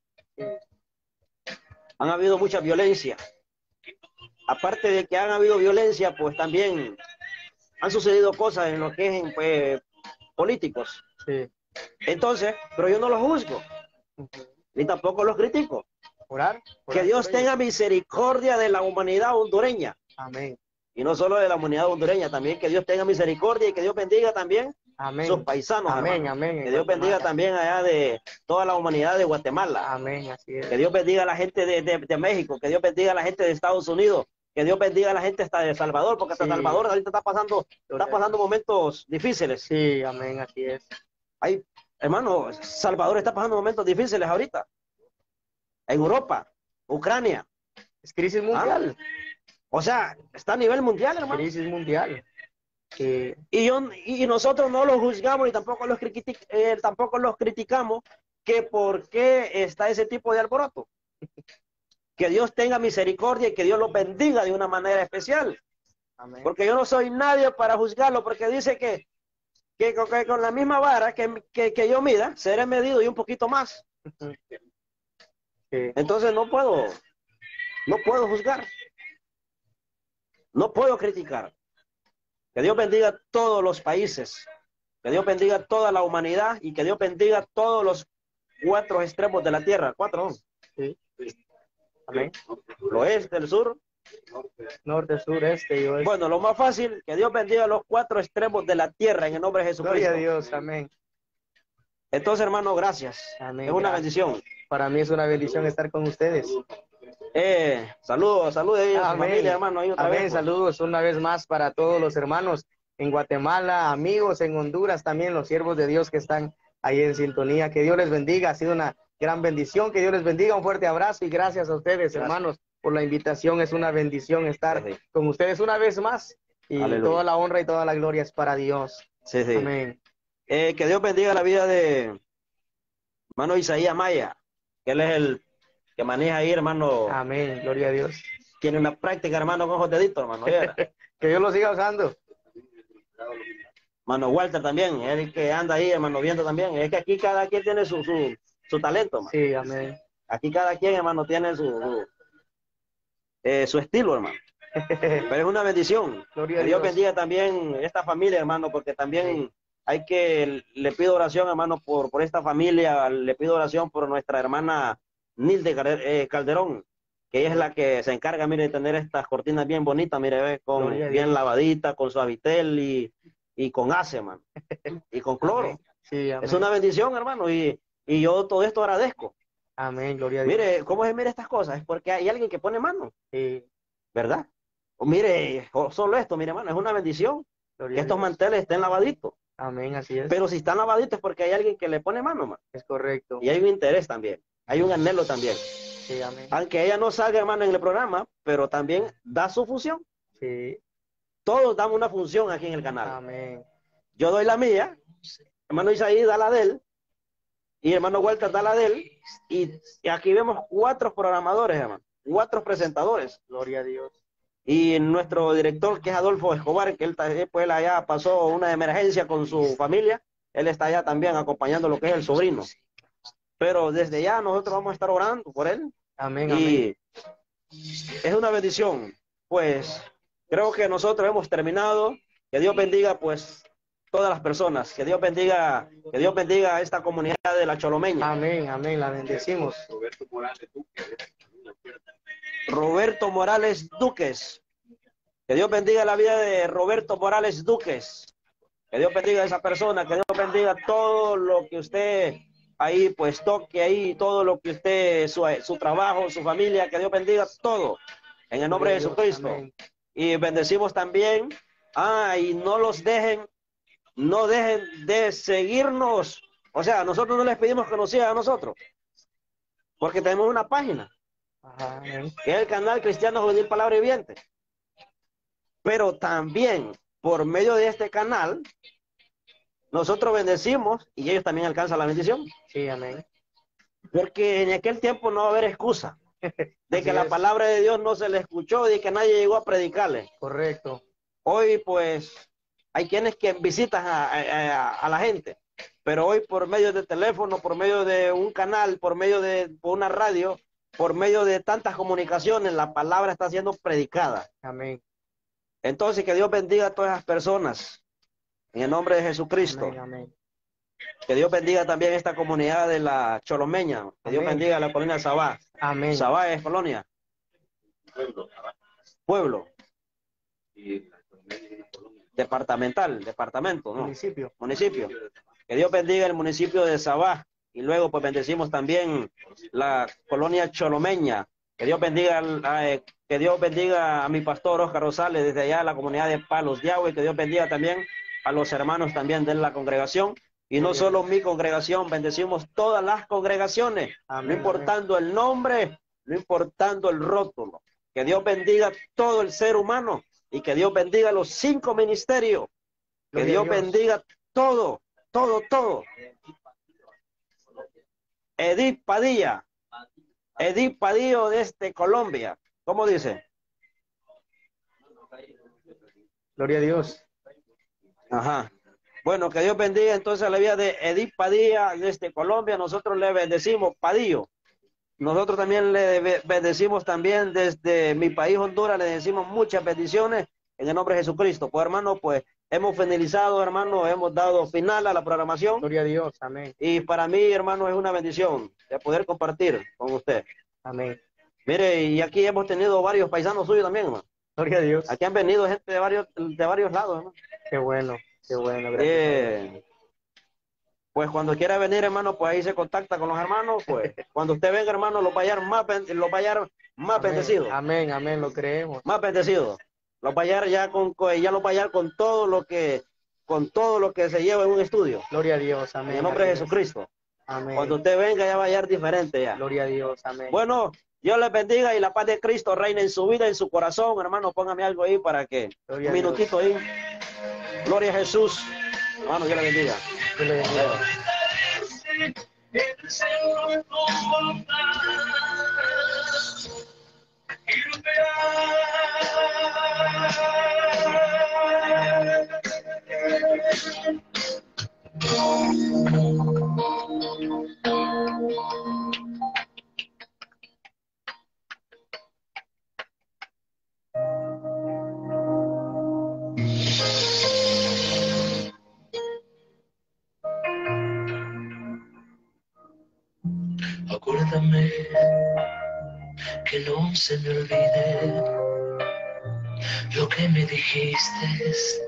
Han habido mucha violencia. Aparte de que han habido violencia, pues también han sucedido cosas en lo que es pues, políticos. Sí. Entonces, pero yo no los juzgo, ni tampoco los critico. Orar. Que Orar Dios por ellos. tenga misericordia de la humanidad hondureña. Amén. Y no solo de la humanidad hondureña, también que Dios tenga misericordia y que Dios bendiga también Amén. sus paisanos. Amén, hermano. amén. Que Dios bendiga también allá de toda la humanidad de Guatemala. Amén, así es. Que Dios bendiga a la gente de México, que Dios bendiga a la gente de Estados Unidos, que Dios bendiga a la gente hasta de El Salvador, porque hasta Sí. Salvador ahorita está pasando momentos difíciles. Sí, amén, así es. Hay, hermano, Salvador está pasando momentos difíciles ahorita. En Europa, Ucrania. Es crisis mundial. O sea, está a nivel mundial, hermano. Crisis mundial. Y nosotros no los juzgamos y tampoco los criticamos que por qué está ese tipo de alboroto. Que Dios tenga misericordia y que Dios los bendiga de una manera especial. Amén. Porque yo no soy nadie para juzgarlo, porque dice que con la misma vara que yo mida, seré medido y un poquito más. Sí. Entonces no puedo juzgar. No puedo criticar. Que Dios bendiga todos los países, que Dios bendiga toda la humanidad y que Dios bendiga todos los 4 extremos de la tierra. 4, ¿no? Sí. Amén. El oeste, el sur. Norte, sur, este y oeste. Bueno, lo más fácil, que Dios bendiga los 4 extremos de la tierra en el nombre de Jesucristo. Gloria a Dios, amén. Entonces, hermano, gracias. Amén. Es una Gracias. bendición. Para mí es una bendición estar con ustedes. Saludos a ellos, a su Amén. familia, hermano. Ahí otra Amén. vez, pues. Saludos una vez más para todos los hermanos en Guatemala, amigos en Honduras, también los siervos de Dios que están ahí en sintonía. Que Dios les bendiga. Ha sido una gran bendición. Que Dios les bendiga. Un fuerte abrazo y gracias a ustedes, Gracias. hermanos, por la invitación. Es una bendición estar Sí. con ustedes una vez más. Y Aleluya. toda la honra y toda la gloria es para Dios. Sí, sí. Amén. Que Dios bendiga la vida de hermano Isaías Maya, que él es el que maneja ahí, hermano. Amén. Gloria a Dios. Tiene una práctica, hermano, con ojos deditos, hermano. Que Dios lo siga usando. Hermano Walter también, el que anda ahí, hermano, viendo también. Es que aquí cada quien tiene su talento, hermano. Sí, amén. Aquí cada quien, hermano, tiene su estilo, hermano. Pero es una bendición. Gloria a Que Dios Dios. bendiga también esta familia, hermano, porque también le pido oración, hermano, por esta familia. Le pido oración por nuestra hermana Nilde Calderón, que ella es la que se encarga, mire, de tener estas cortinas bien bonitas, mire, ve, con Gloria a bien Dios. lavadita, con suavitel y con ace, hermano, y con cloro. Amén. Sí, amén. Es una bendición, hermano, y yo todo esto agradezco. Amén, gloria a Dios. Mire, ¿cómo se mira estas cosas? Es porque hay alguien que pone mano, Sí, ¿verdad? O mire, solo esto, mire, hermano, es una bendición gloria que a estos Dios. manteles estén lavaditos. Amén, así es. Pero si están lavaditos es porque hay alguien que le pone mano, hermano. Es correcto. Y hay un interés también, hay un anhelo también. Sí, amén. Aunque ella no salga, hermano, en el programa, pero también da su función. Sí, Todos damos una función aquí en el canal. amén. Yo doy la mía, hermano Isaí da la de él, y hermano Walter da la de él, y aquí vemos 4 programadores, hermano, 4 presentadores. Gloria a Dios. Y nuestro director, que es Adolfo Escobar, que él allá pasó una emergencia con su familia, él está allá también acompañando lo que es el sobrino. Pero desde ya nosotros vamos a estar orando por él. Amén, amén. Y es una bendición. Pues creo que nosotros hemos terminado. Que Dios bendiga pues todas las personas. Que Dios bendiga a esta comunidad de la Cholomeña. Amén, amén. La bendecimos. Roberto Morales Duques. Que Dios bendiga la vida de Roberto Morales Duques. Que Dios bendiga a esa persona. Que Dios bendiga todo lo que usted ahí pues toque ahí, todo lo que usted, su trabajo, su familia, que Dios bendiga todo. En el nombre de Jesucristo. Amén. Y bendecimos también. Y no dejen de seguirnos. O sea, nosotros no les pedimos que nos sigan a nosotros. Porque tenemos una página. Ajá, amén. Que es el canal Cristiano Juvenil Palabra Viviente. Pero también, por medio de este canal, nosotros bendecimos y ellos también alcanzan la bendición. Sí, amén. Porque en aquel tiempo no va a haber excusa de Así que la es. palabra de Dios no se le escuchó y de que nadie llegó a predicarle. Correcto. Hoy pues hay quienes que visitan a la gente, pero hoy por medio de teléfono, por medio de un canal, por una radio, por medio de tantas comunicaciones, la palabra está siendo predicada. Amén. Entonces que Dios bendiga a todas las personas en el nombre de Jesucristo. Amén, amén. Que Dios bendiga también esta comunidad de la Cholomeña. Que Dios Amén. bendiga a la colonia de Sabá. Amén. Sabá es colonia. Pueblo. Departamento, ¿no? Municipio. Municipio. Que Dios bendiga el municipio de Sabá. Y luego pues bendecimos también la colonia Cholomeña. Que Dios bendiga, que Dios bendiga a mi pastor Oscar Rosales desde allá, la comunidad de Palos de Agua. Y que Dios bendiga también a los hermanos también de la congregación. Y no solo mi congregación, bendecimos todas las congregaciones, Amén, no importando el nombre, no importando el rótulo. Que Dios bendiga todo el ser humano y que Dios bendiga los 5 ministerios. Que Gloria a Dios bendiga todo, todo, todo. Edith Padilla desde Colombia. ¿Cómo dice? Gloria a Dios. Ajá. Bueno, que Dios bendiga entonces la vida de Edith Padilla desde Colombia. Nosotros le bendecimos, Padillo. Nosotros también le bendecimos también desde mi país, Honduras. Le decimos muchas bendiciones en el nombre de Jesucristo. Pues hermano, pues hemos finalizado, hermano, hemos dado final a la programación. Gloria a Dios. Amén. Y para mí, hermano, es una bendición de poder compartir con usted. Amén. Mire, y aquí hemos tenido varios paisanos suyos también, hermano. Gloria a Dios. Aquí han venido gente de varios lados, hermano. Qué bueno. Qué bueno. Gracias. Pues cuando quiera venir, hermano, pues ahí se contacta con los hermanos. Pues cuando usted venga, hermano, lo va a hallar más bendecido. Amén, amén, lo creemos. Más bendecido. Lo va a hallar ya con todo lo que se lleva en un estudio. Gloria a Dios, amén. En el nombre de Jesucristo. Amén. Cuando usted venga, ya va a hallar diferente ya. Gloria a Dios, amén. Bueno, Dios les bendiga y la paz de Cristo reina en su vida, en su corazón. Hermano, póngame algo ahí para que Gloria un minutito ahí. Gloria a Jesús. Hermano, Dios le bendiga. Dios le bendiga. Acuérdame que no se me olvide lo que me dijiste